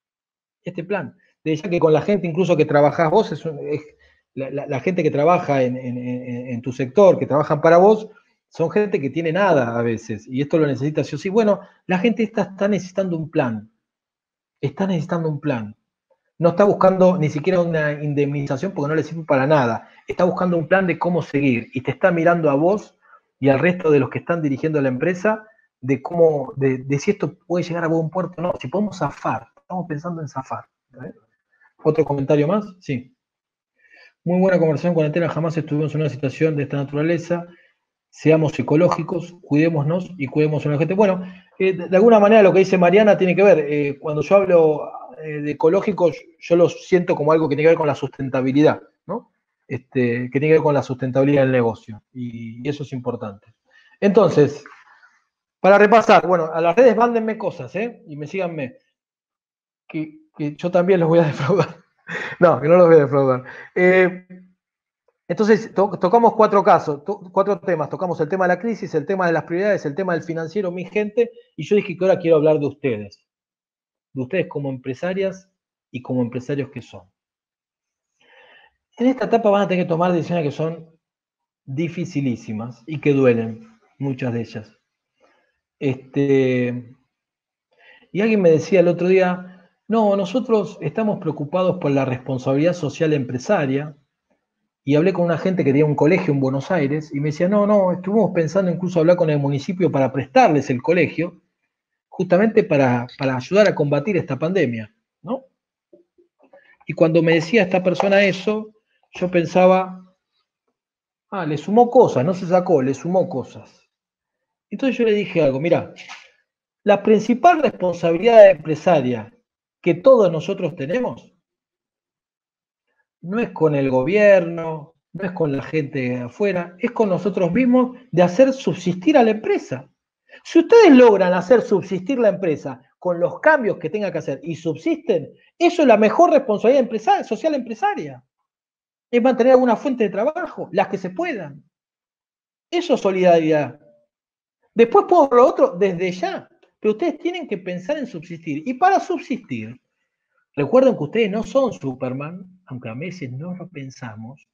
De ya que con la gente incluso que trabajás vos, la gente que trabaja en tu sector, que trabajan para vos, son gente que tiene nada a veces, y esto lo necesita sí o sí. Bueno, la gente está necesitando un plan. Está necesitando un plan. no está buscando ni siquiera una indemnización porque no le sirve para nada. Está buscando un plan de cómo seguir y te está mirando a vos y al resto de los que están dirigiendo la empresa de cómo, de si esto puede llegar a buen puerto o no, si podemos zafar. Estamos pensando en zafar. ¿Otro comentario más? Sí. Muy buena conversación, cuarentena. Jamás estuvimos en una situación de esta naturaleza. Seamos ecológicos, cuidémonos y cuidemos a la gente. Bueno, de alguna manera lo que dice Mariana tiene que ver. Cuando yo hablo de ecológicos, yo lo siento como algo que tiene que ver con la sustentabilidad, ¿no? Que tiene que ver con la sustentabilidad del negocio. Y eso es importante. Entonces, para repasar, bueno, a las redes mándenme cosas, y me síganme. Que yo también los voy a defraudar. No, que no los voy a defraudar. Entonces, tocamos 4 casos, 4 temas. Tocamos el tema de la crisis, el tema de las prioridades, el tema del financiero, mi gente, y yo dije que ahora quiero hablar de ustedes como empresarias y como empresarios que son. En esta etapa van a tener que tomar decisiones que son dificilísimas y que duelen, muchas de ellas. Y alguien me decía el otro día, no, nosotros estamos preocupados por la responsabilidad social empresaria. Y hablé con una gente que tenía un colegio en Buenos Aires y me decía, no, estuvimos pensando incluso hablar con el municipio para prestarles el colegio, justamente para ayudar a combatir esta pandemia, ¿no? Y cuando me decía esta persona eso, yo pensaba, le sumó cosas, no se sacó, le sumó cosas. Entonces yo le dije algo, mira, la principal responsabilidad empresaria que todos nosotros tenemos no es con el gobierno, no es con la gente de afuera, es con nosotros mismos de hacer subsistir a la empresa. Si ustedes logran hacer subsistir la empresa con los cambios que tenga que hacer y subsisten, eso es la mejor responsabilidad social empresaria. Es mantener alguna fuente de trabajo, las que se puedan. Eso es solidaridad. Después por lo otro, desde ya. Pero ustedes tienen que pensar en subsistir. Y para subsistir, recuerden que ustedes no son Superman, aunque a veces no lo pensamos.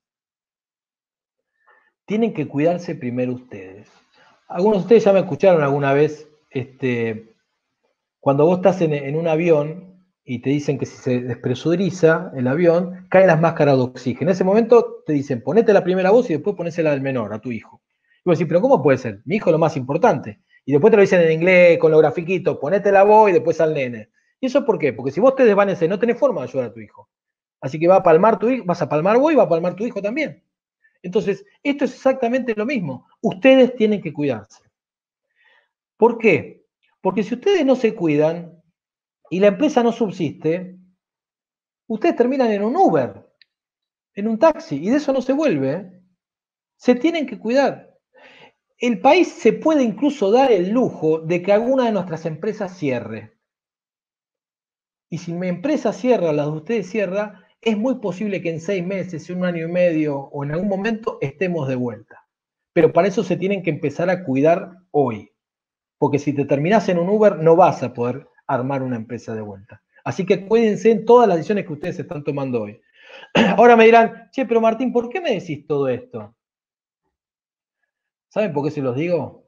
Tienen que cuidarse primero ustedes. Algunos de ustedes ya me escucharon alguna vez, cuando vos estás en un avión y te dicen que si se despresuriza el avión, caen las máscaras de oxígeno. En ese momento te dicen, ponete la primera voz y después ponésela al menor, a tu hijo. Y vos decís, pero ¿cómo puede ser? Mi hijo es lo más importante. Y después te lo dicen en inglés, con los grafiquitos, ponete la voz y después al nene. ¿Y eso por qué? Porque si vos te desvaneces, no tenés forma de ayudar a tu hijo. Así que va a palmar tu hijo, vas a palmar vos y va a palmar tu hijo también. Entonces, esto es exactamente lo mismo. Ustedes tienen que cuidarse. ¿Por qué? Porque si ustedes no se cuidan y la empresa no subsiste, ustedes terminan en un Uber, en un taxi, y de eso no se vuelve. Se tienen que cuidar. El país se puede incluso dar el lujo de que alguna de nuestras empresas cierre. Y si mi empresa cierra, la de ustedes cierra, es muy posible que en 6 meses, en 1 año y medio o en algún momento estemos de vuelta. Pero para eso se tienen que empezar a cuidar hoy. Porque si te terminás en un Uber, no vas a poder armar una empresa de vuelta. Así que cuídense en todas las decisiones que ustedes están tomando hoy. Ahora me dirán, che, pero Martín, ¿por qué me decís todo esto? ¿Saben por qué se los digo?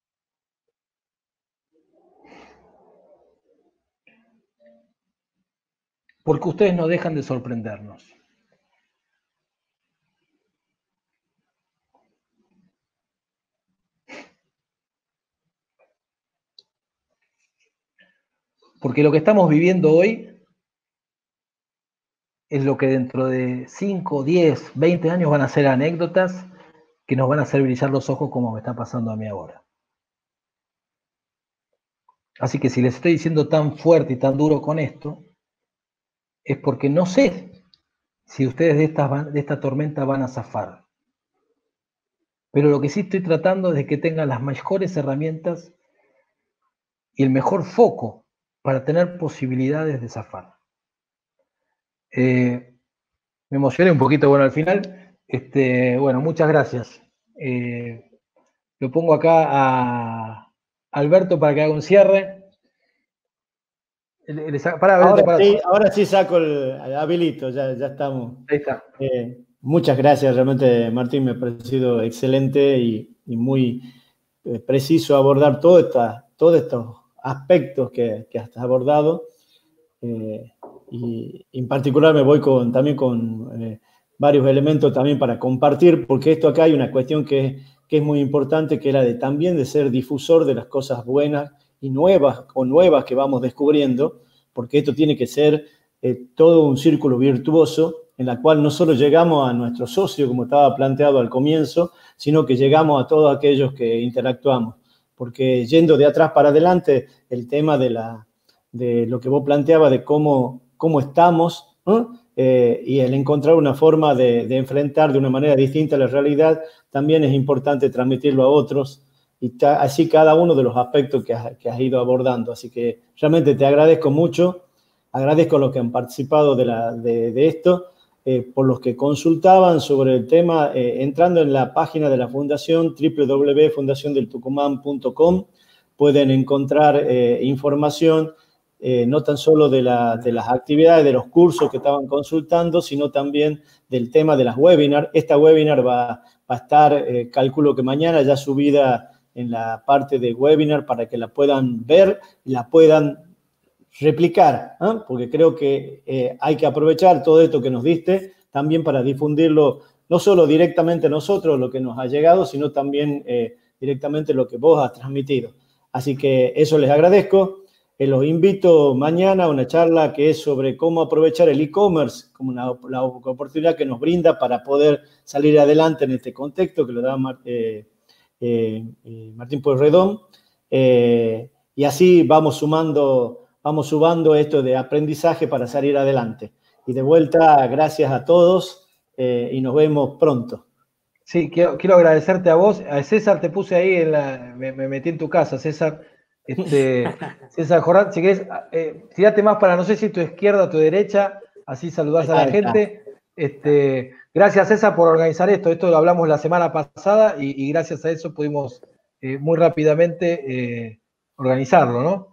Porque ustedes no dejan de sorprendernos. Porque lo que estamos viviendo hoy es lo que dentro de 5, 10, 20 años van a ser anécdotas que nos van a hacer brillar los ojos como me está pasando a mí ahora. Así que si les estoy diciendo tan fuerte y tan duro con esto, es porque no sé si ustedes de esta tormenta van a zafar. Pero lo que sí estoy tratando es de que tengan las mejores herramientas y el mejor foco para tener posibilidades de zafar. Me emocioné un poquito, bueno, al final, bueno, muchas gracias. Lo pongo acá a Alberto para que haga un cierre. Ahora sí saco el habilito, ya estamos. Ahí está. Muchas gracias, realmente Martín, me ha parecido excelente y muy preciso abordar todos estos aspectos que has abordado. y en particular me voy también con varios elementos también para compartir, porque esto acá hay una cuestión que es muy importante, que era también de ser difusor de las cosas buenas y nuevas o nuevas que vamos descubriendo, porque esto tiene que ser todo un círculo virtuoso en la cual no solo llegamos a nuestro socio, como estaba planteado al comienzo, sino que llegamos a todos aquellos que interactuamos. Porque yendo de atrás para adelante, el tema de lo que vos planteabas de cómo estamos, ¿no? Y el encontrar una forma de enfrentar de una manera distinta la realidad, también es importante transmitirlo a otros, y así cada uno de los aspectos que has ido abordando. Así que realmente te agradezco mucho, agradezco a los que han participado de esto, por los que consultaban sobre el tema, entrando en la página de la Fundación, www.fundaciondeltucumán.com, pueden encontrar información, no tan solo de las actividades, de los cursos que estaban consultando, sino también del tema de las webinars. Esta webinar va a estar, calculo que mañana, ya subida en la parte de webinar para que la puedan ver y la puedan replicar, ¿eh? Porque creo que hay que aprovechar todo esto que nos diste también para difundirlo, no solo directamente a nosotros, lo que nos ha llegado, sino también directamente lo que vos has transmitido. Así que eso les agradezco. Los invito mañana a una charla que es sobre cómo aprovechar el e-commerce como la oportunidad que nos brinda para poder salir adelante en este contexto que lo da Martín Pueyrredón. Y así vamos sumando esto de aprendizaje para salir adelante. Y de vuelta, gracias a todos y nos vemos pronto. Sí, quiero agradecerte a vos. A César te puse ahí, me metí en tu casa, César. César Jorán, si querés, tirate más para, no sé si tu izquierda o tu derecha, así saludás a la gente. Gracias, César, por organizar esto. Esto lo hablamos la semana pasada y gracias a eso pudimos muy rápidamente organizarlo, ¿no?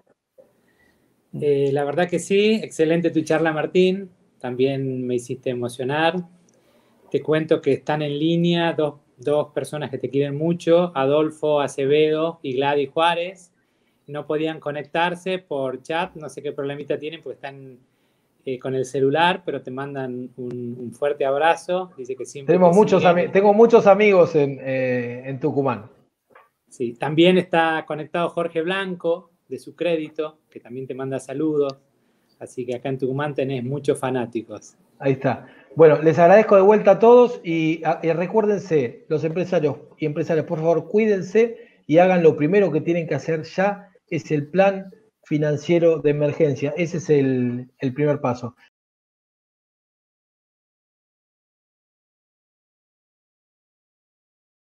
La verdad que sí, excelente tu charla, Martín. También me hiciste emocionar. Te cuento que están en línea dos personas que te quieren mucho, Adolfo Acevedo y Gladys Juárez. No podían conectarse por chat, no sé qué problemita tienen porque están con el celular, pero te mandan un fuerte abrazo. Dice que siempre tengo muchos amigos en Tucumán. Sí, también está conectado Jorge Blanco, de Su Crédito, que también te manda saludos. Así que acá en Tucumán tenés muchos fanáticos. Ahí está. Bueno, les agradezco de vuelta a todos y recuérdense, los empresarios y empresarias, por favor, cuídense y hagan lo primero que tienen que hacer ya, es el plan financiero de emergencia. Ese es el primer paso.